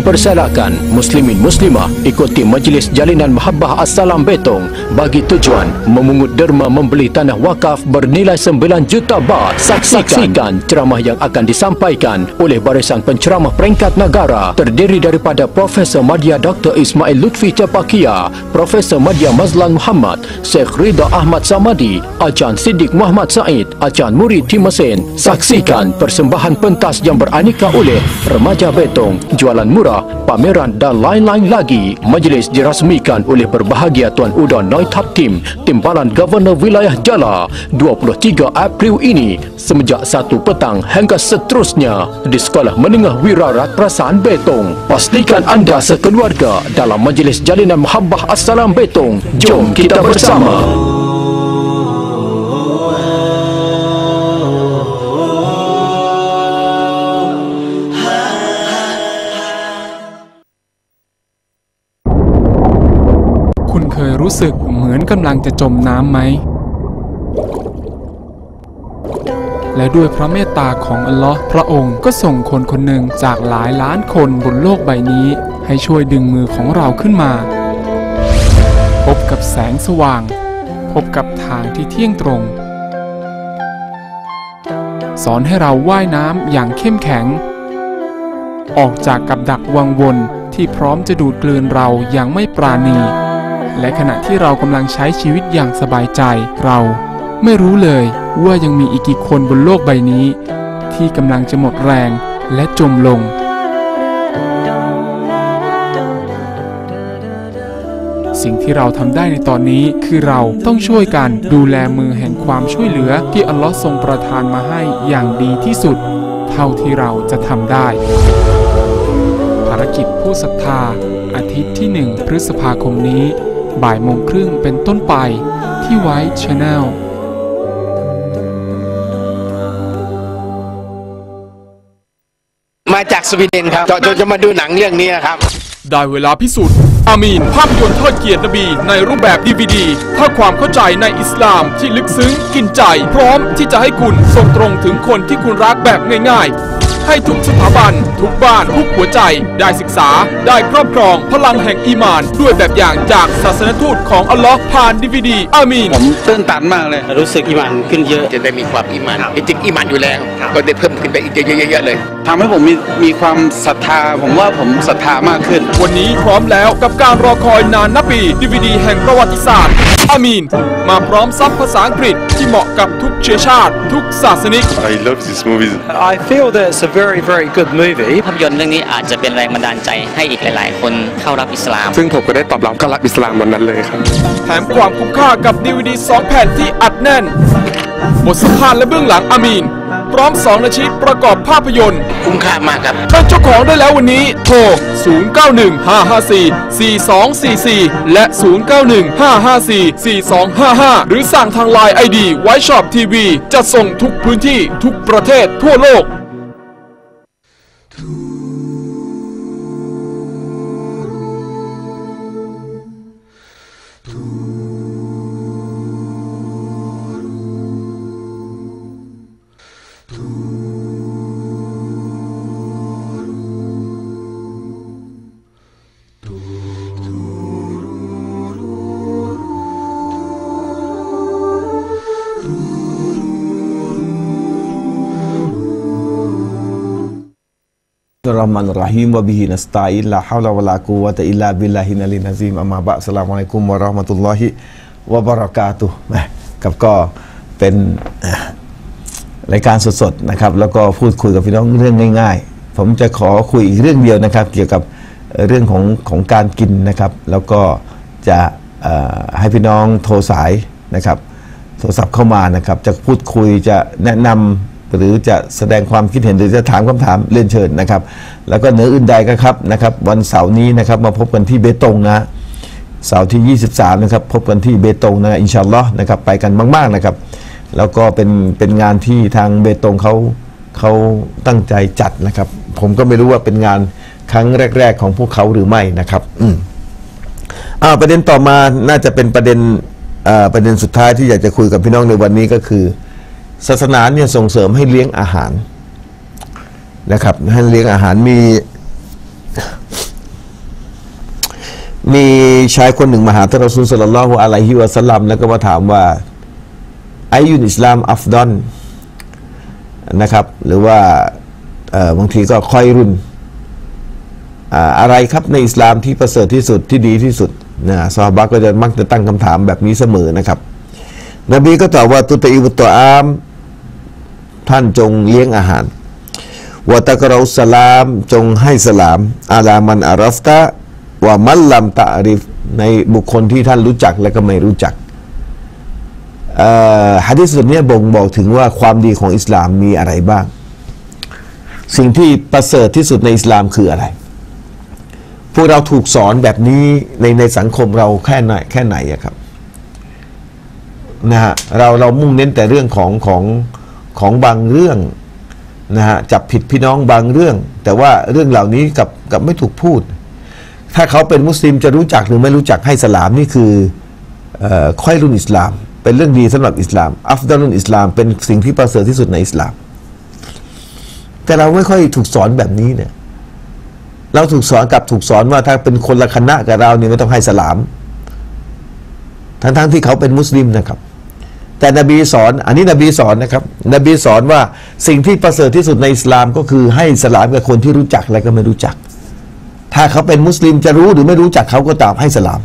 mempersalahkan muslimin muslimah ikuti Majlis Jalinan Mahabbah Assalam Betong bagi tujuan memungut derma membeli tanah wakaf bernilai 9 juta baht. Saksikan ceramah yang akan disampaikan oleh barisan penceramah peringkat negara terdiri daripada Profesor Madya Dr. Ismail Lutfi Cepakia, Profesor Madya Mazlan Muhammad, Syekh Ridha Ahmad Samadi, Acan Siddiq Muhammad Said, Acan Murid Timasen. Saksikan persembahan pentas yang beraneka oleh Remaja Betong, jualan murah, pameran dan lain-lain lagi. Majlis dirasmikan oleh berbahagia Tuan Uda Noi Tap Tim, Timbalan Governor Wilayah Jala 23 April ini semenjak 1 petang hingga seterusnya di Sekolah Menengah Wirarat Perasaan Betong. Pastikan anda sekeluarga dalam Majlis Jalinan Mahabbah Assalam Betong. Jom kita bersama. เคยรู้สึกเหมือนกำลังจะจมน้ำไหมและด้วยพระเมตตาของอัลลอฮ์พระองค์ก็ส่งคนคนหนึ่งจากหลายล้านคนบนโลกใบนี้ให้ช่วยดึงมือของเราขึ้นมาพบกับแสงสว่างพบกับทางที่เที่ยงตรงสอนให้เราว่ายน้ำอย่างเข้มแข็งออกจากกับดักวังวนที่พร้อมจะดูดกลืนเราอย่างไม่ปราณีและขณะที่เรากำลังใช้ชีวิตอย่างสบายใจเราไม่รู้เลยว่ายังมีอีกกี่คนบนโลกใบนี้ที่กำลังจะหมดแรงและจมลงสิ่งที่เราทำได้ในตอนนี้คือเราต้องช่วยกันดูแลมือแห่งความช่วยเหลือที่อัลลอฮ์ทรงประทานมาให้อย่างดีที่สุดเท่าที่เราจะทำได้ภารกิจผู้ศรัทธาอาทิตย์ที่ 1 พฤษภาคมนี้บ่ายโมงครึ่งเป็นต้นไปที่ไวท์ Channel มาจากสวีเดนครับจะมาดูหนังเรื่องนี้นะครับได้เวลาพิสูจน์อามีนภาพยนตร์เทิดเกียรตินบีในรูปแบบ DVD ถ้าความเข้าใจในอิสลามที่ลึกซึ้งกินใจพร้อมที่จะให้คุณส่งตรงถึงคนที่คุณรักแบบง่ายๆให้ทุกสถาบันทุกบ้านทุกหัวใจได้ศึกษาได้ครอบครองพลังแห่งอีหม่านด้วยแบบอย่างจากศาสนทูตของอัลลอฮ์ผ่าน DVD อามีนผมตื่นตันมากเลยรู้สึกอีหม่านขึ้นเยอะจะได้มีความอีหม่านจริงอีหม่านอยู่แล้วก็ได้เพิ่มขึ้นไปอีกเยอะๆเลยทำให้ผมมีความศรัทธาผมว่าผมศรัทธามากขึ้นวันนี้พร้อมแล้วกับการรอคอยนานนับปี DVD แห่งประวัติศาสตร์อามีนมาพร้อมซับภาษาอังกฤษที่เหมาะกับทุกเชื้อชาติทุกศาสนิก I love this movie I feel that it's a very good movie ภาพยนตร์เรื่องนี้อาจจะเป็นแรงบันดาลใจให้อีกหลายๆคนเข้ารับอิสลามซึ่งผมก็ได้ตอบรับก็รับอิสลามวันนั้นเลยครับแถมความคุ้มค่ากับ DVD 2 แผ่นที่อัดแน่นบทสัมภาษณ์และเบื้องหลังอามีนพร้อม2 นาทีประกอบภาพยนตร์คุ้มค่ามากครับเป็นเจ้าของได้แล้ววันนี้โทร 0915544244 และ 0915544255 หรือสั่งทาง LINE ID White Shop TV จะส่งทุกพื้นที่ทุกประเทศทั่วโลก Bismillahirrahmanirrahim wa bihi nasta'in la haula wala quwwata illa billahil aliyyil azim amma ba'd Assalamualaikum warahmatullahi wabarakatuh กับก็เป็นรายการสดๆนะครับแล้วก็พูดคุยกับพี่น้องเรื่องง่ายๆผมจะขอคุยอีกเรื่องเดียวนะครับเกี่ยวกับเรื่องของการกินนะครับแล้วก็จะให้พี่น้องโทรสายนะครับโทรศัพท์เข้ามานะครับจะพูดคุยจะแนะนำหรือจะแสดงความคิดเห็นหรือจะถามคำถามเรียนเชิญนะครับแล้วก็เหนืออื่นใดก็ครับนะครับวันเสาร์นี้นะครับมาพบกันที่เบตงนะเสาร์ที่23นะครับพบกันที่เบตงนะอินชาอัลลอฮ์นะครับไปกันมากๆนะครับแล้วก็เป็นงานที่ทางเบตงเขาตั้งใจจัดนะครับผมก็ไม่รู้ว่าเป็นงานครั้งแรกๆของพวกเขาหรือไม่นะครับประเด็นต่อมาน่าจะเป็นประเด็นสุดท้ายที่อยากจะคุยกับพี่น้องในวันนี้ก็คือศาสนาเนี่ยส่งเสริมให้เลี้ยงอาหารนะครับให้เลี้ยงอาหารมีชายคนหนึ่งมาหาท่านรอซูลศ็อลลัลลอฮุอะลัยฮิวะซัลลัมแล้วก็มาถามว่าอายุนอิสลามอัฟดอนนะครับหรือว่าบางทีก็คอยรุนอะไรครับในอิสลามที่ประเสริฐที่สุดที่ดีที่สุดนะซอฮาบะห์ก็จะมักจะตั้งคำถามแบบนี้เสมอนะครับนบีก็ตอบว่าตุตอิบุตตออามท่านจงเลี้ยงอาหารวะตะกเราสลามจงให้สลามอาลามันอารัฟตะวะมัลลัมตะริฟในบุคคลที่ท่านรู้จักและก็ไม่รู้จักหะดีษบทนี้บ่งบอกถึงว่าความดีของอิสลามมีอะไรบ้างสิ่งที่ประเสริฐที่สุดในอิสลามคืออะไรพวกเราถูกสอนแบบนี้ในสังคมเราแค่ไหนครับนะฮะเรามุ่งเน้นแต่เรื่องของบางเรื่องนะฮะจับผิดพี่น้องบางเรื่อง แต่ว่าเรื่องเหล่านี้กับไม่ถูกพูดถ้าเขาเป็นมุสลิมจะรู้จักหรือไม่รู้จักให้สลามนี่คือค่อยรุ่นอิสลามเป็นเรื่องดีสำหรับอิสลามอัฟดาลุนอิสลามเป็นสิ่งที่ประเสริฐที่สุดในอิสลามแต่เราไม่ค่อยถูกสอนแบบนี้เนี่ยเราถูกสอนว่าถ้าเป็นคนละคณะกับเราเนี่ยไม่ต้องให้สลามทั้งที่เขาเป็นมุสลิมนะครับแต่นบีสอนอันนี้นบีสอนนะครับนบีสอนว่าสิ่งที่ประเสริฐที่สุดในอิสลามก็คือให้สลามกับคนที่รู้จักและก็ไม่รู้จักถ้าเขาเป็นมุสลิมจะรู้หรือไม่รู้จักเขาก็ตามให้สลาม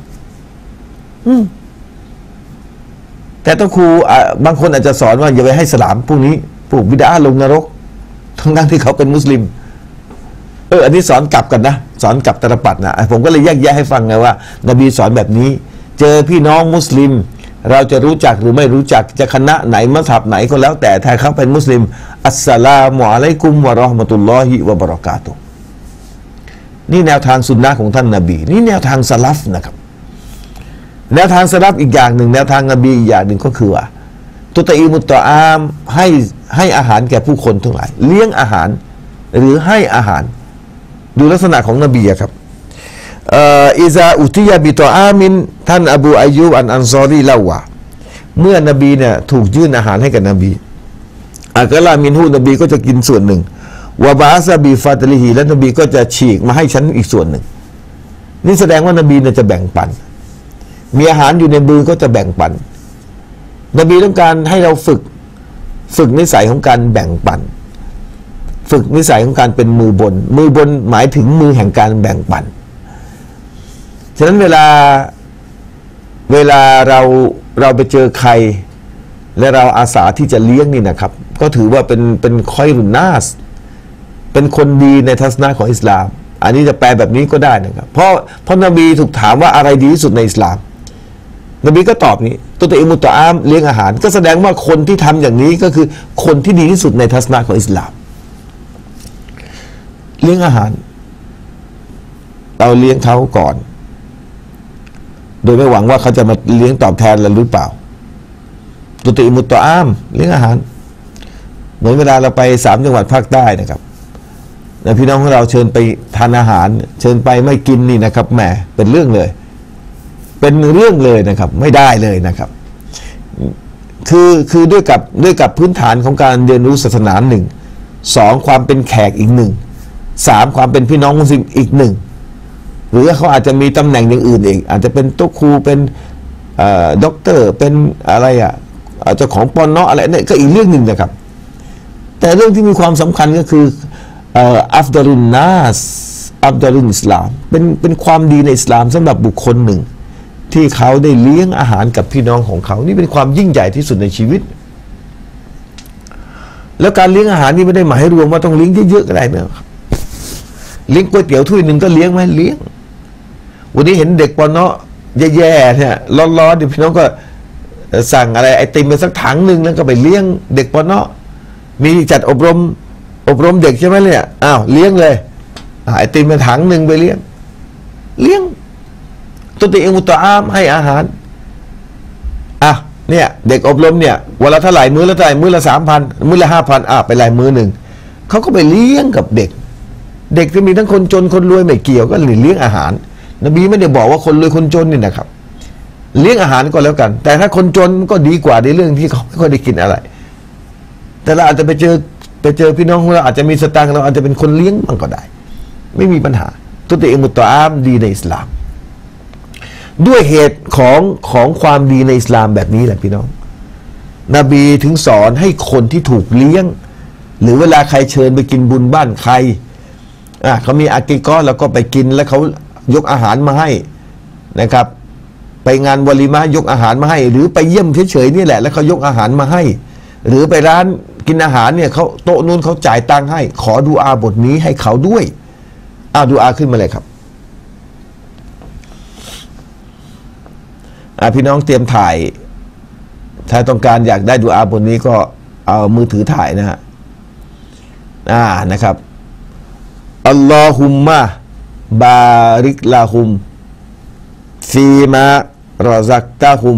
แต่ต้องครูบางคนอาจจะสอนว่าอย่าไปให้สลามพวกนี้พวกบิดาลงนรกทั้งที่เขาเป็นมุสลิมอันนี้สอนกลับกันนะสอนกลับตรปัดนะผมก็เลยแยกแยะให้ฟังไงว่านบีสอนแบบนี้เจอพี่น้องมุสลิมเราจะรู้จักหรือไม่รู้จักจะคณะไหนมัซฮับไหนก็แล้วแต่ถ้าเขาเป็นมุสลิมอัสสลามุอะลัยกุมวะเราะห์มะตุลลอฮิวะบะเราะกาตุฮ์นี่แนวทางสุนนะของท่านนบีนี่แนวทางสลัฟนะครับแนวทางสลัฟอีกอย่างหนึ่งแนวทางนบีอีกอย่างหนึ่งก็คือว่าตุตอีมุตตออามให้อาหารแก่ผู้คนทั้งหลายเลี้ยงอาหารหรือให้อาหารดูลักษณะของนบีครับอิซาอุติยาบิตออามินท่านอบูอายุบอันซอรีเล่าว่าเมื่อนบีเนี่ยถูกยื่นอาหารให้กับนบีอักลามินฮูนบีก็จะกินส่วนหนึ่งวะบาซาบีฟาตลิฮีและนบีก็จะฉีกมาให้ฉันอีกส่วนหนึ่งนี่แสดงว่านบีเนี่ยจะแบ่งปันมีอาหารอยู่ในมือก็จะแบ่งปันนบีต้องการให้เราฝึกนิสัยของการแบ่งปันฝึกนิสัยของการเป็นมือบนหมายถึงมือแห่งการแบ่งปันฉะนั้นเวลาเราไปเจอใครและเราอาสาที่จะเลี้ยงนี่นะครับก็ถือว่าเป็นคอยรุนนาสเป็นคนดีในทัศนะของอิสลามอันนี้จะแปลแบบนี้ก็ได้นะครับเพราะนบีถูกถามว่าอะไรดีที่สุดในอิสลามนบีก็ตอบนี้ตุตอิมุตตออามเลี้ยงอาหารก็แสดงว่าคนที่ทำอย่างนี้ก็คือคนที่ดีที่สุดในทัศนะของอิสลามเลี้ยงอาหารเราเลี้ยงเขาก่อนโดยไม่หวังว่าเขาจะมาเลี้ยงตอบแทนเราหรือเปล่าตุติมุตตออามเลี้ยงอาหารเหมือนเวลาเราไป3 จังหวัดภาคใต้นะครับแล้วพี่น้องของเราเชิญไปทานอาหารเชิญไปไม่กินนี่นะครับแหมเป็นเรื่องเลยนะครับไม่ได้เลยนะครับคือด้วยกับพื้นฐานของการเรียนรู้ศาสนา1 2ความเป็นแขกอีก1 3ความเป็นพี่น้องมุสลิมอีก1หรือเขาอาจจะมีตำแหน่งอย่างอื่นอีกอาจจะเป็นโต๊ะครูเป็นด็อกเตอร์เป็นอะไรเจ้าของปอนเนาะอะไรเนี่ยก็อีกเรื่องหนึ่งนะครับแต่เรื่องที่มีความสำคัญก็คืออัฟดาลุนนาสอัฟดาลุนอิสลามเป็นความดีในอิสลามสำหรับบุคคลหนึ่งที่เขาได้เลี้ยงอาหารกับพี่น้องของเขานี่เป็นความยิ่งใหญ่ที่สุดในชีวิตแล้วการเลี้ยงอาหารนี่ไม่ได้หมายให้รวมว่าต้องเลี้ยงเยอะๆอะไรนะครับเลี้ยงก๋วยเตี๋ยวถ้วยหนึ่งก็เลี้ยงไหมเลี้ยงวันนี้เห็นเด็กปอนเนาะแย่ๆเนี่ยร้อนๆเดี๋ยวพี่น้องก็สั่งอะไรไอติมไปสักถังหนึ่งแล้วก็ไปเลี้ยงเด็กปอนเนาะมีจัดอบรมเด็กใช่ไหมเนี่ยอ้าวเลี้ยงเลยไอติมไปถังหนึ่งไปเลี้ยงตุติอิมุตตออามให้อาหารเนี่ยเด็กอบรมเนี่ยวันละเท่าไหร่มื้อละเท่าไหร่มื้อละ 3,000 มื้อละ 5,000ไปรายมื้อหนึ่งเขาก็ไปเลี้ยงกับเด็กจะมีทั้งคนจนคนรวยไม่เกี่ยวก็เลี้ยงอาหารนบีไม่ได้บอกว่าคนรวยคนจนนี่นะครับเลี้ยงอาหารก็แล้วกันแต่ถ้าคนจนก็ดีกว่าในเรื่องที่เขาไม่ค่อยได้กินอะไรแต่เราอาจจะไปเจอพี่น้องของเราอาจจะมีสตางค์เราอาจจะเป็นคนเลี้ยงมันก็ได้ไม่มีปัญหาตุติอิมุตตออามดีในอิสลามด้วยเหตุของความดีในอิสลามแบบนี้แหละพี่น้องนบีถึงสอนให้คนที่ถูกเลี้ยงหรือเวลาใครเชิญไปกินบุญบ้านใครเขามีอากิกอแล้วก็ไปกินแล้วเขายกอาหารมาให้นะครับไปงานวะลีมะยกอาหารมาให้หรือไปเยี่ยมเฉยๆนี่แหละแล้วเขายกอาหารมาให้หรือไปร้านกินอาหารเนี่ยเขาโต๊ะนู้นเขาจ่ายตังค์ให้ขอดุอาบทนี้ให้เขาด้วยดุอาขึ้นมาเลยครับพี่น้องเตรียมถ่ายถ้าต้องการอยากได้ดุอาบทนี้ก็เอามือถือถ่ายนะฮะนะครับอัลลอฮุมมะบาริกลาฮุมฟีมารอซักตาฮุม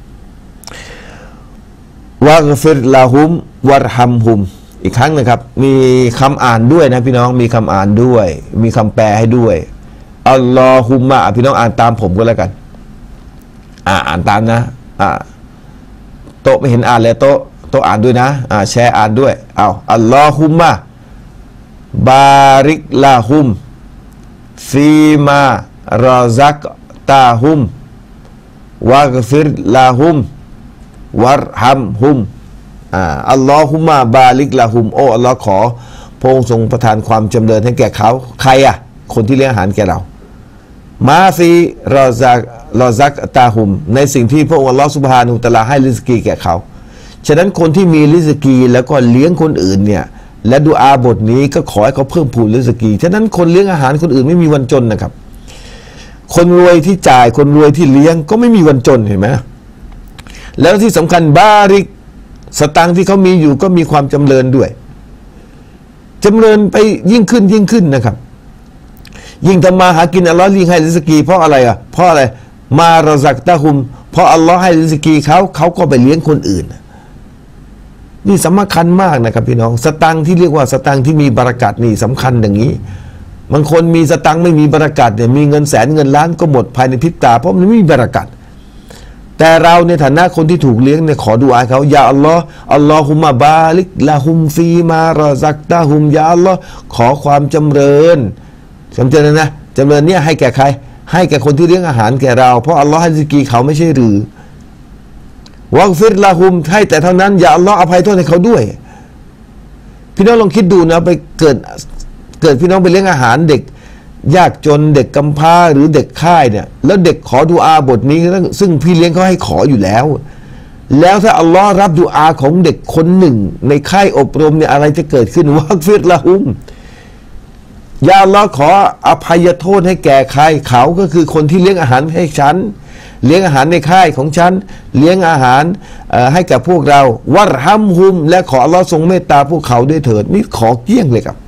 วะกฟิรลาฮุมวัรฮัมฮุมอีกครั้งนะครับมีคำอ่านด้วยนะพี่น้องมีคำอ่านด้วยมีคำแปลให้ด้วยอัลลอฮุมมะพี่น้องอ่านตามผมก็แล้วกันอ่านตามนะโต๊ะไม่เห็นอ่านเลยโต๊ะอ่านด้วยนะแชร์อ่านด้วยอัลลอฮุมมะบาริกลาฮุมฟีมารอซักตาฮุมวะกฟิรลาฮุมวัรฮัมฮุมอัลลอฮุมะบาริกลาฮุมโอ้อัลลอฮ์ขอพระองค์ทรงประทานความจำเริญให้แก่เขาใครคนที่เลี้ยงอาหารแก่เรามาฟีรอซักตาฮุมในสิ่งที่พระองค์อัลลอฮ์ซุบฮานะฮูวะตะอาลาให้ริสกีแก่เขาฉะนั้นคนที่มีริสกีแล้วก็เลี้ยงคนอื่นเนี่ยและดุอาบทนี้ก็ขอให้เขาเพิ่มพูนริสกีฉะนั้นคนเลี้ยงอาหารคนอื่นไม่มีวันจนนะครับคนรวยที่จ่ายคนรวยที่เลี้ยงก็ไม่มีวันจนเห็นไหมแล้วที่สำคัญบาริกสตังค์ที่เขามีอยู่ก็มีความจำเริญด้วยจำเริญไปยิ่งขึ้นนะครับยิ่งทำมาหากินอัลลอฮ์ยิ่งให้ริสกีเพราะอะไรเพราะอะไรมารอซักตะฮุมเพราะอัลลอฮ์ให้ริสกีเขาก็ไปเลี้ยงคนอื่นนี่สำคัญมากนะครับพี่น้องสตังค์ที่เรียกว่าสตังค์ที่มีบารกัตนี่สำคัญอย่างนี้บางคนมีสตังค์ไม่มีบารกัตเนี่ยมีเงินแสนเงินล้านก็หมดภายในพริบตาเพราะมันไม่มีบารกัตแต่เราในฐานะคนที่ถูกเลี้ยงเนี่ยขอดุอาเขายาอัลลอฮ์อัลลอฮุมะบาลิกละฮุมฟีมารอซักตะฮุมยาอัลลอฮ์ขอความจำเริญจำเจริญนะจำเริญเนี่ยให้แก่ใครให้แก่คนที่เลี้ยงอาหารแก่เราเพราะอัลลอฮ์ให้ริสกีเขาไม่ใช่หรือวะกฟิรละฮุมให้แต่เท่านั้นอย่าอัลลอฮ์อภัยโทษให้เขาด้วยพี่น้องลองคิดดูนะไปเกิดพี่น้องไปเลี้ยงอาหารเด็กยากจนเด็กกำพร้าหรือเด็กค่ายเนี่ยแล้วเด็กขอดุอาบทนี้ซึ่งพี่เลี้ยงเขาให้ขออยู่แล้วถ้าอัลลอฮ์รับดุอาของเด็กคนหนึ่งในค่ายอบรมเนี่ยอะไรจะเกิดขึ้นวะกฟิรละฮุมอย่าอัลลอฮ์ขออภัยโทษให้แก่ใครเขาก็คือคนที่เลี้ยงอาหารให้ฉันเลี้ยงอาหารในค่ายของฉันเลี้ยงอาหารให้กับพวกเราวัรฮัมฮุมและขออัลลอฮ์ทรงเมตตาพวกเขาด้วยเถิดนี่ขอเกลี้ยงเลยครับ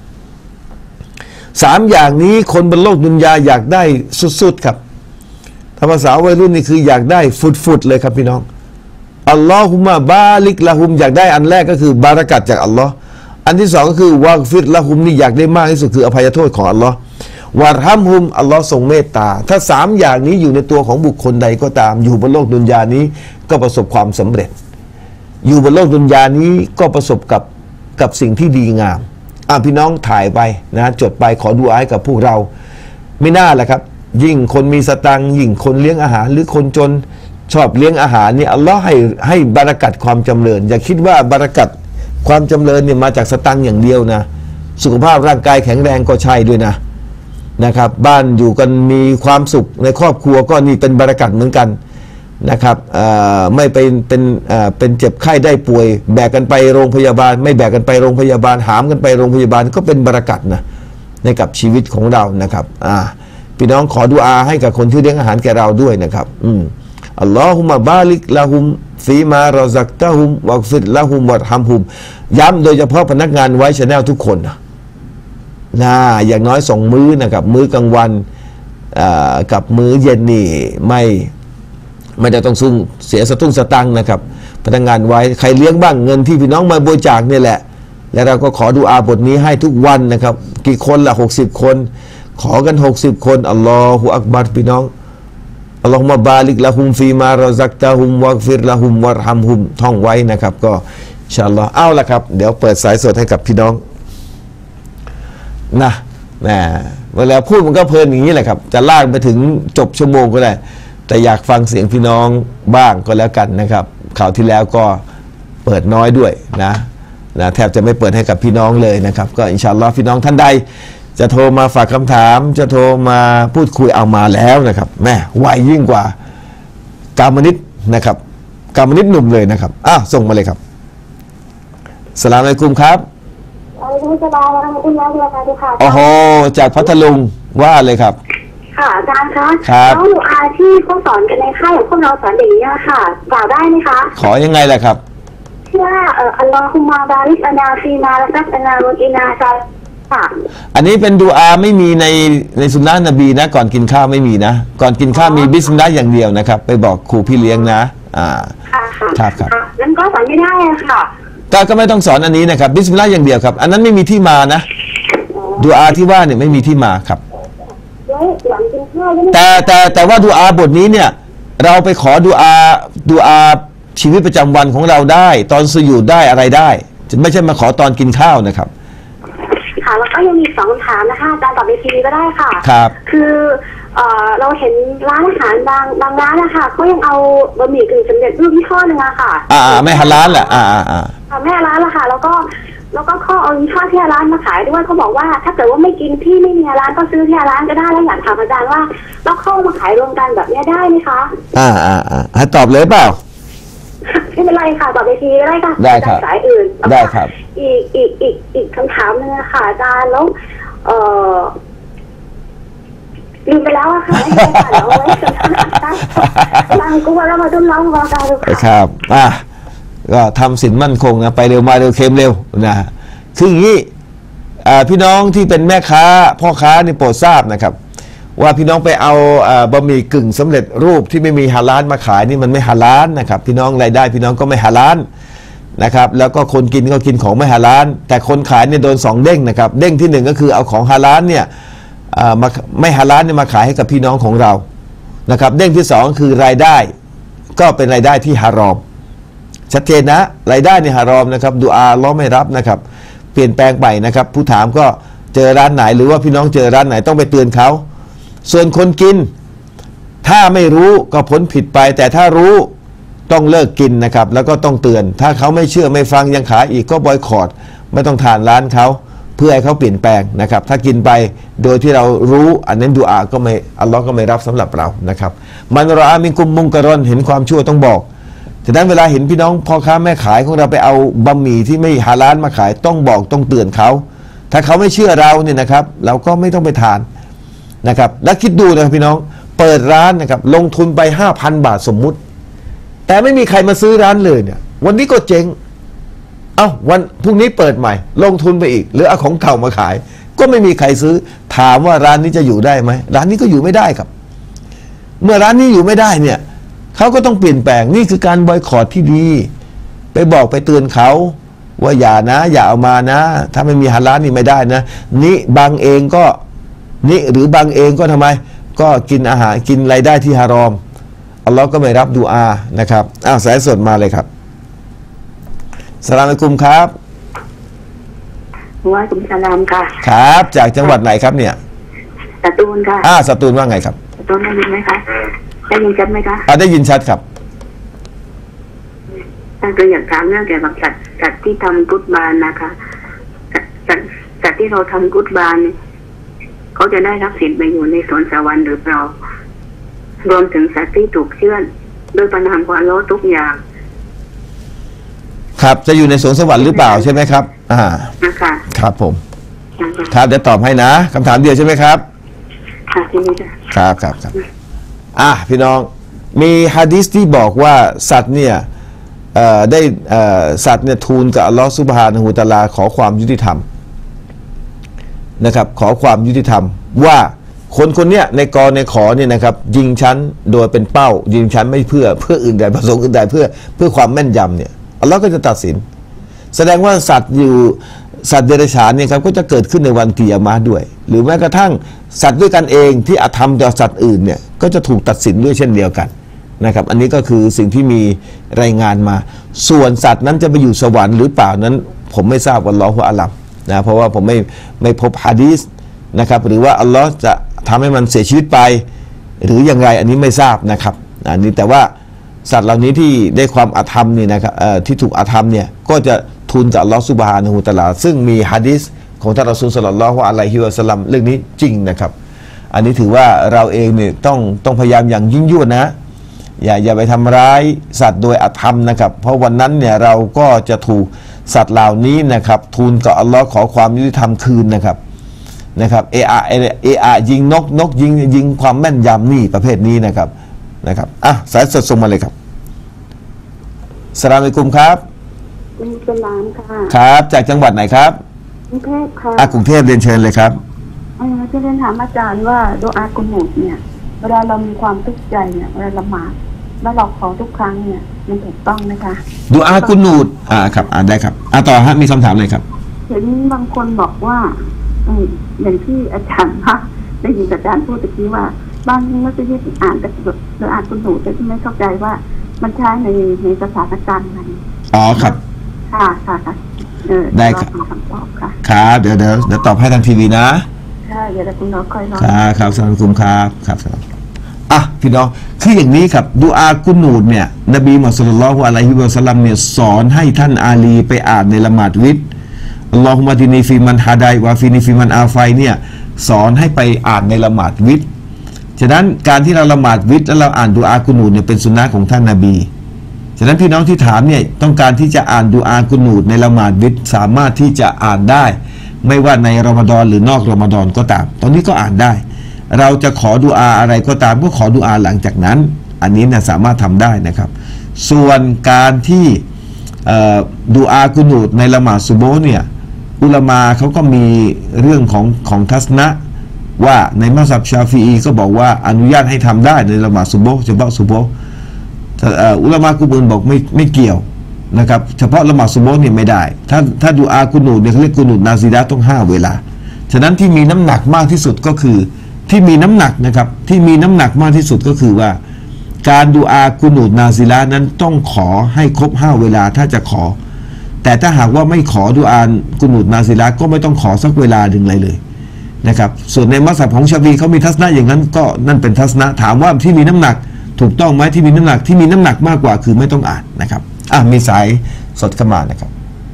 3อย่างนี้คนบนโลกดุนยาอยากได้สุดๆครับถ้าภาษาวัยรุ่นนี่คืออยากได้ฟุดๆเลยครับพี่น้องอัลลอฮุมะบาลิกละฮุมอยากได้อันแรกก็คือบารักัตจากอัลลอฮ์อันที่2ก็คือวะกฟิรละฮุมนี่อยากได้มากที่สุดคืออภัยโทษของอัลลอฮ์วะรฮัมฮุมอัลลอฮ์ทรงเมตตาถ้า3อย่างนี้อยู่ในตัวของบุคคลใดก็ตามอยู่บนโลกดุนยานี้ก็ประสบความสำเร็จอยู่บนโลกดุนยานี้ก็ประสบกับสิ่งที่ดีงามพี่น้องถ่ายไปนะจดไปขอดุอาให้กับพวกเราไม่น่าแหละครับยิ่งคนมีสตังค์ยิ่งคนเลี้ยงอาหารหรือคนจนชอบเลี้ยงอาหารนี่อัลลอฮ์ให้บารักัตความจำเริญอย่าคิดว่าบารักัตความจำเริญเนี่ยมาจากสตังค์อย่างเดียวนะสุขภาพร่างกายแข็งแรงก็ใช่ด้วยนะครับบ้านอยู่กันมีความสุขในครอบครัวก็นี่เป็นบารักัตเหมือนกันนะครับไม่เป็นเจ็บไข้ได้ป่วยแบกกันไปโรงพยาบาลไม่แบกกันไปโรงพยาบาลหามกันไปโรงพยาบาลก็เป็นบารักัตนะในกับชีวิตของเรานะครับพี่น้องขอดุอาให้กับคนที่เลี้ยงอาหารแก่เราด้วยนะครับอัลลอฮุมะบาลิกละฮุมฟีมารอซักตะฮุมวะกฟิรละฮุมวัรฮัมฮุมย้ำโดยเฉพาะพนักงานไว้ชาแนลทุกคนอย่างน้อย2มื้อนะครับมื้อกลางวันกับมื้อเย็นนี่ไม่ได้ต้องเสียสตุ้งสตังค์นะครับพนักงานไว้ใครเลี้ยงบ้างเงินที่พี่น้องมาบริจาคนี่แหละแล้วเราก็ขอดุอาบทนี้ให้ทุกวันนะครับกี่คนละ60 คนขอกัน60 คนอัลลอฮฺอักบัรพี่น้องอัลลอฮฺมะบาลิกละฮุมฟีมารอซักตะฮุมวักฟิรละฮุมวัรฮัมฮุมท่องไว้นะครับก็อินชาอัลลอฮ์เอาละครับเดี๋ยวเปิดสายสดให้กับพี่น้องเวลาพูดมันก็เพลินอย่างนี้แหละครับจะลากไปถึงจบชั่วโมงก็ได้แต่อยากฟังเสียงพี่น้องบ้างก็แล้วกันนะครับข่าวที่แล้วก็เปิดน้อยด้วยนะแทบจะไม่เปิดให้กับพี่น้องเลยนะครับก็อินชาอัลลอฮ์พี่น้องท่านใดจะโทรมาฝากคำถามจะโทรมาพูดคุยเอามาแล้วนะครับแม่ไวยิ่งกว่ากามนิตนะครับกามนิตหนุ่มเลยนะครับส่งมาเลยครับสลามอะลัยกุมครับอัลลอฮฺสบายแล้วนะคุณยายค่ะโอ้โหจากพัทลุงว่าเลยครับค่ะอาจารย์คะแล้วหนูอาที่เขาสอนกันในค่ายของพวกเราสอนอย่างนี้ค่ะกล่าวได้ไหมคะขอยังไงล่ะครับที่ว่าอัลลอฮุมะบาริกอานาฟีนาและซักอานาโรอินาซาค่ะอันนี้เป็นดูอาไม่มีในสุนนะนบีนะก่อนกินข้าวไม่มีนะก่อนกินข้าวมีบิสมิลลาห์อย่างเดียวนะครับไปบอกครูพี่เลี้ยงนะครับนั่นก็สอนไม่ได้ค่ะก็ไม่ต้องสอนอันนี้นะครับบิสมิลลาห์อย่างเดียวครับอันนั้นไม่มีที่มานะดูอาที่ว่าเนี่ยไม่มีที่มาครับแต่ว่าดูอาบทนี้เนี่ยเราไปขอดูอาชีวิตประจำวันของเราได้ตอนสุญูดได้อะไรได้ไม่ใช่มาขอตอนกินข้าวนะครับค่ะแล้วก็ยังมี2 คำถามนะคะอาจารย์ตอบในทีวีก็ได้ค่ะครับคือเราเห็นร้านอาหารบางร้านนะคะเขายังเอาบะหมี่กึ่งสำเร็จรูปยี่ห้อนึงอะค่ะไม่ฮาลาลแหละแม่ร้านละค่ะแล้วก็เขาเอายี่ห้อที่ร้านมาขายด้วยเขาบอกว่าถ้าเกิดว่าไม่กินที่ไม่มีร้านก็ซื้อที่ร้านก็ได้แล้วอยากถามอาจารย์ว่าแล้วเข้ามาขายรวมกันแบบนี้ได้ไหมคะให้ตอบเลยเปล่าไม่เป็นไรค่ะตอบไปทีได้ค่ะได้ครับสายอื่นได้ครับอีกคำถามนึงค่ะอาจารย์แล้วลืมไปแล้วอะค่ะไม่ได้ค่ะแล้วฟังกูว่าเรามาต้นร้องรอการดูค่ะครับก็ทำสินมั่นคงนะไปเร็วมาเร็วเค็มเร็วนะคืออย่างนี้พี่น้องที่เป็นแม่ค้าพ่อค้านี่โปรดทราบนะครับว่าพี่น้องไปเอาบะหมี่กึ่งสำเร็จรูปที่ไม่มีฮาลาลมาขายนี่มันไม่ฮาลาลนะครับพี่น้องรายได้พี่น้องก็ไม่ฮาลาลนะครับแล้วก็คนกินก็กินของไม่ฮาลาลแต่คนขายเนี่ยโดน2 เด้งนะครับเด้งที่1ก็คือเอาของฮาลาลเนี่ยมาไม่ฮาลาลเนี่ยมาขายให้กับพี่น้องของเรานะครับเด้งที่2คือรายได้ก็เป็นรายได้ที่ฮารอมชัดเจนนะรายได้ในฮารอมนะครับดุอาอัลเลาะห์ไม่รับนะครับเปลี่ยนแปลงไปนะครับผู้ถามก็เจอร้านไหนหรือว่าพี่น้องเจอร้านไหนต้องไปเตือนเขาส่วนคนกินถ้าไม่รู้ก็พ้นผิดไปแต่ถ้ารู้ต้องเลิกกินนะครับแล้วก็ต้องเตือนถ้าเขาไม่เชื่อไม่ฟังยังขายอีกก็บอยคอตไม่ต้องทานร้านเขาเพื่อให้เขาเปลี่ยนแปลงนะครับถ้ากินไปโดยที่เรารู้อันนั้นดุอาก็ไม่อัลลอฮ์ก็ไม่รับสำหรับเรานะครับมันรออามินกุมมุงกะรอนเห็นความชั่วต้องบอกฉะนั้นเวลาเห็นพี่น้องพ่อค้าแม่ขายของเราไปเอาบะหมี่ที่ไม่ฮาลาลมาขายต้องบอกต้องเตือนเขาถ้าเขาไม่เชื่อเราเนี่ยนะครับเราก็ไม่ต้องไปทานนะครับแล้วคิดดูนะครับพี่น้องเปิดร้านนะครับลงทุนไป 5,000 บาทสมมุติแต่ไม่มีใครมาซื้อร้านเลยเนี่ยวันนี้ก็เจ๊งวันพรุ่งนี้เปิดใหม่ลงทุนไปอีกหรือเอาของเก่ามาขายก็ไม่มีใครซื้อถามว่าร้านนี้จะอยู่ได้ไหมร้านนี้ก็อยู่ไม่ได้ครับเมื่อร้านนี้อยู่ไม่ได้เนี่ยเขาก็ต้องเปลี่ยนแปลงนี่คือการบอยคอตที่ดีไปบอกไปเตือนเขาว่าอย่านะอย่าเอามานะถ้าไม่มีฮาลาลนี่ไม่ได้นะนี่บางเองก็นี่หรือบางเองก็ทำไมก็กินอาหารกินรายได้ที่ฮารอมอัลลอฮ์ก็ไม่รับดุอานะครับสายสดมาเลยครับสลามอะลัยกุมครับวะกุมสลามค่ะครับจากจังหวัดไหนครับเนี่ยสตูลค่ะสตูลว่าไงครับสตูลได้ยินไหมคะได้ยินชัดไหมคะได้ยินชัดครับก็อยากถามเรื่องเกี่ยวกับสัตว์ที่ทำกุศบานนะคะสัตว์ที่เราทำกุศบานเขาจะได้รับสิทธิ์ไปอยู่ในสวนสวรรค์หรือเปล่ารวมถึงสัตว์ที่ถูกเชือดด้วยปัญหาความร้อนทุกอย่างครับจะอยู่ในสวนสวรรค์หรือเปล่าใช่ไหมครับนะคะครับผมครับเดี๋ยวตอบให้นะคำถามเดียวใช่ไหมครับค่ะที่นี่ครับพี่น้องมีหะดีษที่บอกว่าสัตว์เนี่ยได้สัตว์เนี่ยทูลกับอัลลอฮฺซุบฮานะฮูวะตะอาลาขอความยุติธรรมนะครับขอความยุติธรรมว่าคนเนี้ยในกรในขอเนี่ยนะครับยิงฉันโดยเป็นเป้ายิงฉันไม่เพื่ออื่นใดประสงค์อื่นใดเพื่อความแม่นยำเนี่ยอัลลอฮ์ก็จะตัดสินแสดงว่าสัตว์เดรัจฉานเนี่ยครับก็จะเกิดขึ้นในวันกิยามะห์ด้วยหรือแม้กระทั่งสัตว์ด้วยกันเองที่อาธรรมต่อสัตว์อื่นเนี่ยก็จะถูกตัดสินด้วยเช่นเดียวกันนะครับอันนี้ก็คือสิ่งที่มีรายงานมาส่วนสัตว์นั้นจะไปอยู่สวรรค์หรือเปล่านั้นผมไม่ทราบวัลลอฮุอาลัมนะเพราะว่าผมไม่พบหะดีษนะครับหรือว่าอัลลอฮ์จะทำให้มันเสียชีวิตไปหรืออย่างไรอันนี้ไม่ทราบนะครับอันนี้แต่ว่าสัตว์เหล่านี้ที่ได้ความอาธรรมนี่นะครับที่ถูกอาธรรมเนี่ยก็จะทูลกับอัลลอฮฺซุบฮานะฮูวะตะอาลาซึ่งมีหะดีษของท่านรอซูลศ็อลลัลลอฮุอะลัยฮิวะซัลลัมเรื่องนี้จริงนะครับอันนี้ถือว่าเราเองเนี่ยต้องพยายามอย่างยิ่งยวดนะอย่าไปทำร้ายสัตว์โดยอาธรรมนะครับเพราะวันนั้นเนี่ยเราก็จะถูกสัตว์เหล่านี้นะครับทูลกับอัลลอฮ์ขอความยุติธรรมคืนนะครับเอะยิงนกยิงความแม่นยำนี่ประเภทนี้นะครับสายสดส่งมาเลยครับสลามอะลัยกุมครับสลามค่ะครับจากจังหวัดไหนครับกรุงเทพค่ะกรุงเทพเรียนเชิญเลยครับจะเรียนถามอาจารย์ว่าดุอากุนูตเนี่ยเวลาเรามีความทุกข์ใจเนี่ยเวลาละหมาดแล้วเราขอทุกครั้งเนี่ยมันถูกต้องไหมคะดุอากุนูตครับได้ครับต่อฮะมีคำถามเลยครับเห็นบางคนบอกว่าอย่างที่อาจารย์ได้ยินอาจารย์พูดตะกี้ว่าบางมัสยิดอ่านแต่ดุอากุนูตแต่ที่ไม่เข้าใจว่ามันใช้ในสถานการณ์ไหนครับค่ะได้ครับครับเดี๋ยวตอบให้ทางทีวีนะเดี๋ยวคุณน้องคอยรอครับสวัสดีครับพี่น้องคืออย่างนี้ครับดุอากุนูตเนี่ยนบีมุฮัมมัดศ็อลลัลลอฮุอะลัยฮิวะซัลลัมเนี่ยสอนให้ท่านอาลีไปอ่านในละหมาดวิตรอัลลอฮุมะดินีฟีมันฮาดัยวะฟีนีฟีมันอาไฟเนี่ยสอนให้ไปอ่านในละหมาดวิตรฉะนั้นการที่เราละหมาดวิตรแล้วเราอ่านดุอากุนูตเนี่ยเป็นสุนนะของท่านนบีฉะนั้นพี่น้องที่ถามเนี่ยต้องการที่จะอ่านดุอากุนูตในละหมาดวิตรสามารถที่จะอ่านได้ไม่ว่าในรอมฎอนหรือนอกรอมฎอนก็ตามตอนนี้ก็อ่านได้เราจะขอดุอาอะไรก็ตามก็ขอดุอาหลังจากนั้นอันนี้นะสามารถทำได้นะครับส่วนการที่ดุอากุนูตในละหมาดซุบฮ์เนี่ยอุลามาเขาก็มีเรื่องของทัศนะว่าในมัซฮับชาฟีอีก็บอกว่าอนุญาตให้ทำได้ในละหมาดซุบฮ์เฉพาะซุบฮ์อุลามะกลุ่มอื่นบอกไม่เกี่ยวนะครับเฉพาะละหมาดซุบฮ์เนี่ยไม่ได้ถ้าดุอากุนูตเนี่ยเขาเรียกกุนูตนาซิละต้อง5เวลาฉะนั้นที่มีน้ำหนักมากที่สุดก็คือที่มีน้ำหนักนะครับที่มีน้ำหนักมากที่สุดก็คือว่าการดุอากุนูตนาซิละนั้นต้องขอให้ครบ5เวลาถ้าจะขอแต่ถ้าหากว่าไม่ขอดุอากุนูตนาซิละก็ไม่ต้องขอสักเวลาหนึ่งเลยนะครับส่วนในมัซฮับของชาฟีเขามีทัศนะอย่างนั้นก็นั่นเป็นทัศนะถามว่าที่มีน้ำหนักถูกต้องไหมที่มีน้ำหนักมากกว่าคือไม่ต้องอ่านนะครับมีสายสดเข้ามานะครับ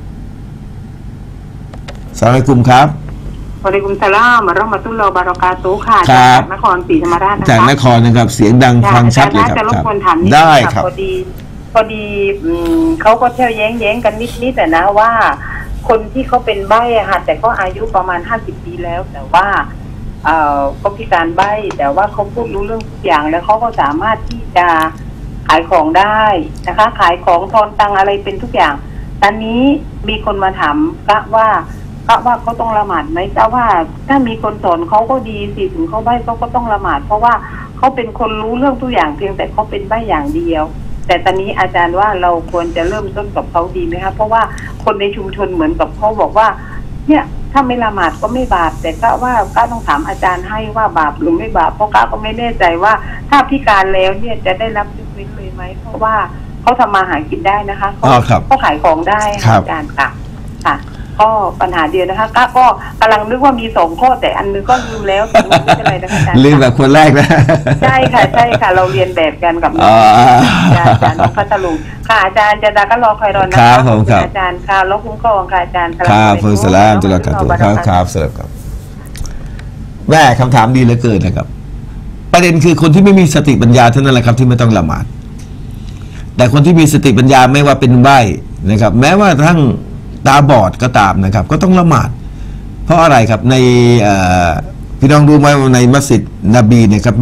สวัสดีกลุ่มครับสวัสดีคุณสลามมารอมาตุลลอบารอกาตุค่ะจากนครศรีธรรมราชนะคะจากนครนะครับเสียงดังฟังชัดเลยครับได้ครับพอดีเขาก็เที่ยวแย้งกันนิดแต่นะว่าคนที่เขาเป็นใบ้ค่ะแต่ก็อายุประมาณ50 ปีแล้วแต่ว่าเขาพิการใบ้แต่ว่าเขาพูดรู้เรื่องทุกอย่างแล้วเขาก็สามารถที่จะขายของได้นะคะขายของทอนตังอะไรเป็นทุกอย่างตอนนี้มีคนมาถามก็ว่าเขาต้องละหมาดไหมแต่ว่าถ้ามีคนสอนเขาก็ดีสิถึงเขาใบ้เขาก็ต้องละหมาดเพราะว่าเขาเป็นคนรู้เรื่องทุกอย่างเพียงแต่เขาเป็นใบ้อย่างเดียวแต่ตอนนี้อาจารย์ว่าเราควรจะเริ่มต้นกับเขาดีไหมคะเพราะว่าคนในชุมชนเหมือนกับเขาบอกว่าเนี่ยถ้าไม่ละหมาดก็ไม่บาปแต่ก็ต้องถามอาจารย์ให้ว่าบาปหรือไม่บาปเพราะก็ไม่แน่ใจว่าถ้าพิการแล้วเนี่ยจะได้รับยกเว้นเลยไหมเพราะว่าเขาทำมาหากินได้นะคะเขาขายของได้อาจารย์ค่ะก็ปัญหาเดียวนะคะก็กำลังนึกว่ามี2 ข้อแต่อันนึงก็ลืมแล้วแต่ไม่เป็นไรนะคะอาจารย์ลืมแบบคนแรกนะใช่ค่ะเราเรียนแบบกันกับอาจารย์พัทลุงค่ะอาจารย์จะก็รอคอยรอนะครับอาจารย์ค่ะแล้วคุ้มครองค่ะอาจารย์ครับพุทธสลามจุลกัตุครับสลับครับแม่คำถามดีเหลือเกินนะครับประเด็นคือคนที่ไม่มีสติปัญญาเท่านั้นแหละครับที่ไม่ต้องละหมาดแต่คนที่มีสติปัญญาไม่ว่าเป็นใบ้นะครับแม้ว่าทั้งตาบอดก็ตามนะครับก็ต้องละหมาดเพราะอะไรครับในพี่น้องรู้ไหมว่าในมัสยิดนบีเนี่ยครับ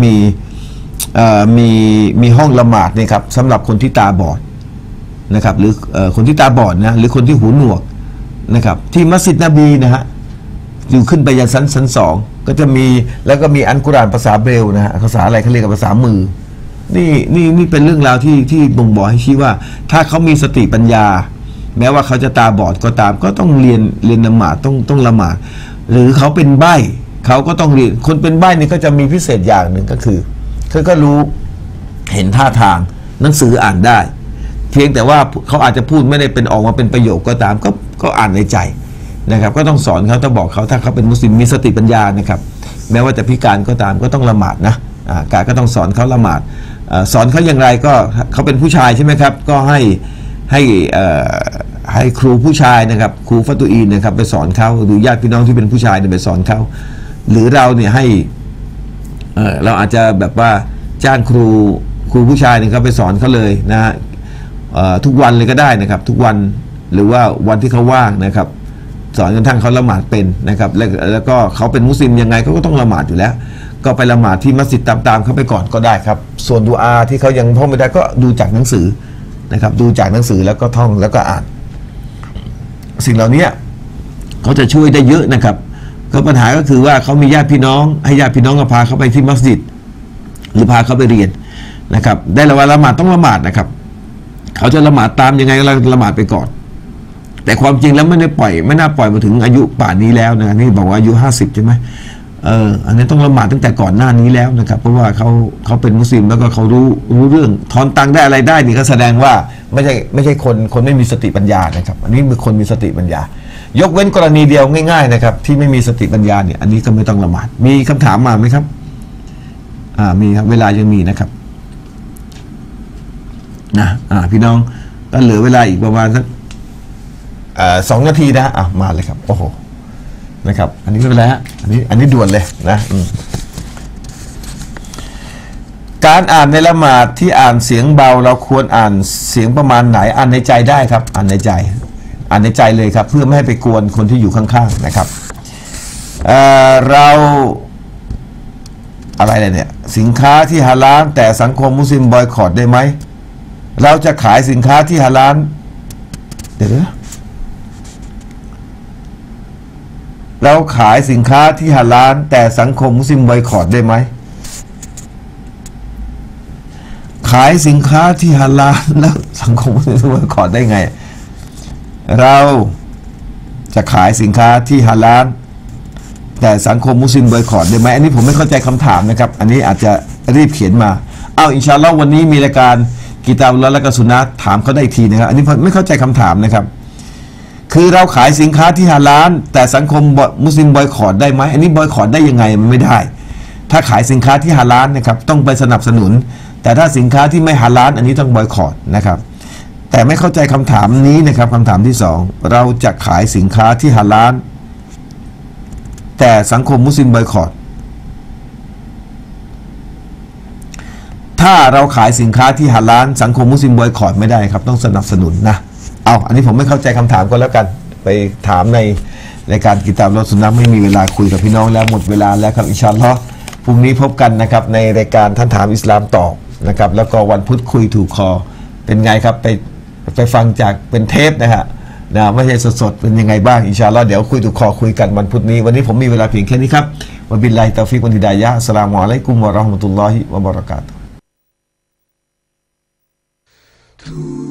มีห้องละหมาดเนี่ยครับสำหรับคนที่ตาบอดนะครับหรือคนที่ตาบอดนะหรือคนที่หูหนวกนะครับที่มัสยิดนบีนะฮะอยู่ขึ้นไปยันชั้น2ก็จะมีแล้วก็มีอัลกุรอานภาษาเบรลนะฮะภาษาอะไรเขาเรียกภาษามือนี่เป็นเรื่องราวที่บ่งบอกให้ชี้ว่าถ้าเขามีสติปัญญาแม้ว่าเขาจะตาบอดก็ตามก็ต้องเรียนละหมาดต้องละหมาดหรือเขาเป็นใบ้เขาก็ต้องเรียนคนเป็นใบ้นี่ก็จะมีพิเศษอย่างหนึ่งก็คือเขาก็รู้เห็นท่าทางหนังสืออ่านได้เพียงแต่ว่าเขาอาจจะพูดไม่ได้เป็นออกมาเป็นประโยคก็ตามก็อ่านในใจนะครับก็ต้องสอนเขาต้องบอกเขาถ้าเขาเป็นมุสลิมมีสติปัญญานะครับแม้ว่าจะพิการก็ตามก็ต้องละหมาดนะกาก็ต้องสอนเขาละหมาดสอนเขาอย่างไรก็เขาเป็นผู้ชายใช่ไหมครับก็ให้ครูผู้ชายนะครับครูฟัตุอีนนะครับไปสอนเขาหรือญาติพี่น้องที่เป็นผู้ชายเนี่ยไปสอนเขาหรือเราเนี่ยให้เราอาจจะแบบว่าจ้างครูผู้ชายเนี่ยเขาไปสอนเขาเลยนะฮะทุกวันเลยก็ได้นะครับทุกวันหรือว่าวันที่เขาว่างนะครับสอนจนทั้งเขาละหมาดเป็นนะครับแล้วก็เขาเป็นมุสลิมยังไงเขาก็ต้องละหมาดอยู่แล้วก็ไปละหมาดที่มัสยิดตามเขาไปก่อนก็ได้ครับส่วนดุอาที่เขายังท่องไม่ได้ก็ดูจากหนังสือนะครับดูจากหนังสือแล้วก็ท่องแล้วก็อ่านสิ่งเหล่านี้เขาจะช่วยได้เยอะนะครับก็ปัญหาก็คือว่าเขามีญาติพี่น้องให้ญาติพี่น้องก็พาเขาไปที่มัสยิดหรือพาเขาไปเรียนนะครับได้ละวันละหมาดต้องละหมาดนะครับเขาจะละหมาดตามยังไงก็ละหมาดไปก่อนแต่ความจริงแล้วไม่น่าปล่อยมาถึงอายุป่านนี้แล้วนะนี่บอกว่าอายุ50ใช่ไหมอันนี้ต้องละหมาดตั้งแต่ก่อนหน้านี้แล้วนะครับเพราะว่าเขาเป็นมุสลิมแล้วก็เขารู้เรื่องถอนตังได้อะไรได้นี่ก็แสดงว่าไม่ใช่คนไม่มีสติปัญญานะครับอันนี้เป็นคนมีสติปัญญายกเว้นกรณีเดียวง่ายๆนะครับที่ไม่มีสติปัญญาเนี่ยอันนี้ก็ไม่ต้องละหมาดมีคำถามมาไหมครับมีครับเวลายังมีนะครับนะพี่น้องก็เหลือเวลาอีกประมาณสัก2 นาทีนะมาเลยครับโอ้โหนะครับอันนี้ไม่เป็นไรฮะอันนี้ด่วนเลยนะการอ่านในละหมาดที่อ่านเสียงเบาเราควรอ่านเสียงประมาณไหนอ่านในใจได้ครับอ่านในใจเลยครับเพื่อไม่ให้ไปกวนคนที่อยู่ข้างๆนะครับเราอะไรเนี่ยสินค้าที่ฮาลาลแต่สังคมมุสลิมบอยคอตได้ไหมเราจะขายสินค้าที่ฮาลาลเดี๋ยวเราขายสินค้าที่ฮาลาลแต่สังคมมุสลิมบอยคอตได้ไหมขายสินค้าที่ฮาลาลแล้วสังคมมุสลิมบอยคอตได้ไงเราจะขายสินค้าที่ฮาลาลแต่สังคมมุสลิมบอยคอตได้ไหมอันนี้ผมไม่เข้าใจคำถามนะครับอันนี้อาจจะรีบเขียนมาอินชาอัลลอฮ์วันนี้มีรายการกิตาบุลลอฮ์และก็สุนนะห์ถามเขาได้อีกทีนะครับอันนี้ไม่เข้าใจคำถามนะครับคือเราขายสินค้าที่ฮาลาลแต่สังคมมุสลิมบอยคอตได้ไหมอันนี้บอยคอตได้ยังไงมันไม่ได้ถ้าขายสินค้าที่ฮาลาลนะครับต้องไปสนับสนุนแต่ถ้าสินค้าที่ไม่ฮาลาลอันนี้ต้องบอยคอตนะครับแต่ไม่เข้าใจคำถามนี้นะครับคำถามที่2เราจะขายสินค้าที่ฮาลาลแต่สังคมมุสลิมบอยคอตถ้าเราขายสินค้าที่ฮาลาลสังคมมุสลิมบอยคอตไม่ได้ครับต้องสนับสนุนนะอันนี้ผมไม่เข้าใจคำถามก็แล้วกันไปถามในรายการกิตาบุลลอฮ์สุนนะห์ไม่มีเวลาคุยกับพี่น้องแล้วหมดเวลาแล้วครับอินชาอัลลอฮ์พรุ่งนี้พบกันนะครับในรายการท่านถามอิสลามตอบนะครับแล้วก็วันพุธคุยถูกคอเป็นไงครับไปฟังจากเป็นเทปนะฮะไม่ใช่สดๆเป็นยังไงบ้างอินชาอัลลอฮ์เดี๋ยวคุยถูกคอคุยกันวันพุธนี้วันนี้ผมมีเวลาเพียงแค่นี้ครับวะบิลลาฮิตอฟิกวัลฮิดายะฮ์อัสสลามุอะลัยกุมวะเราะห์มะตุลลอฮิวะบะเราะกาตุฮ์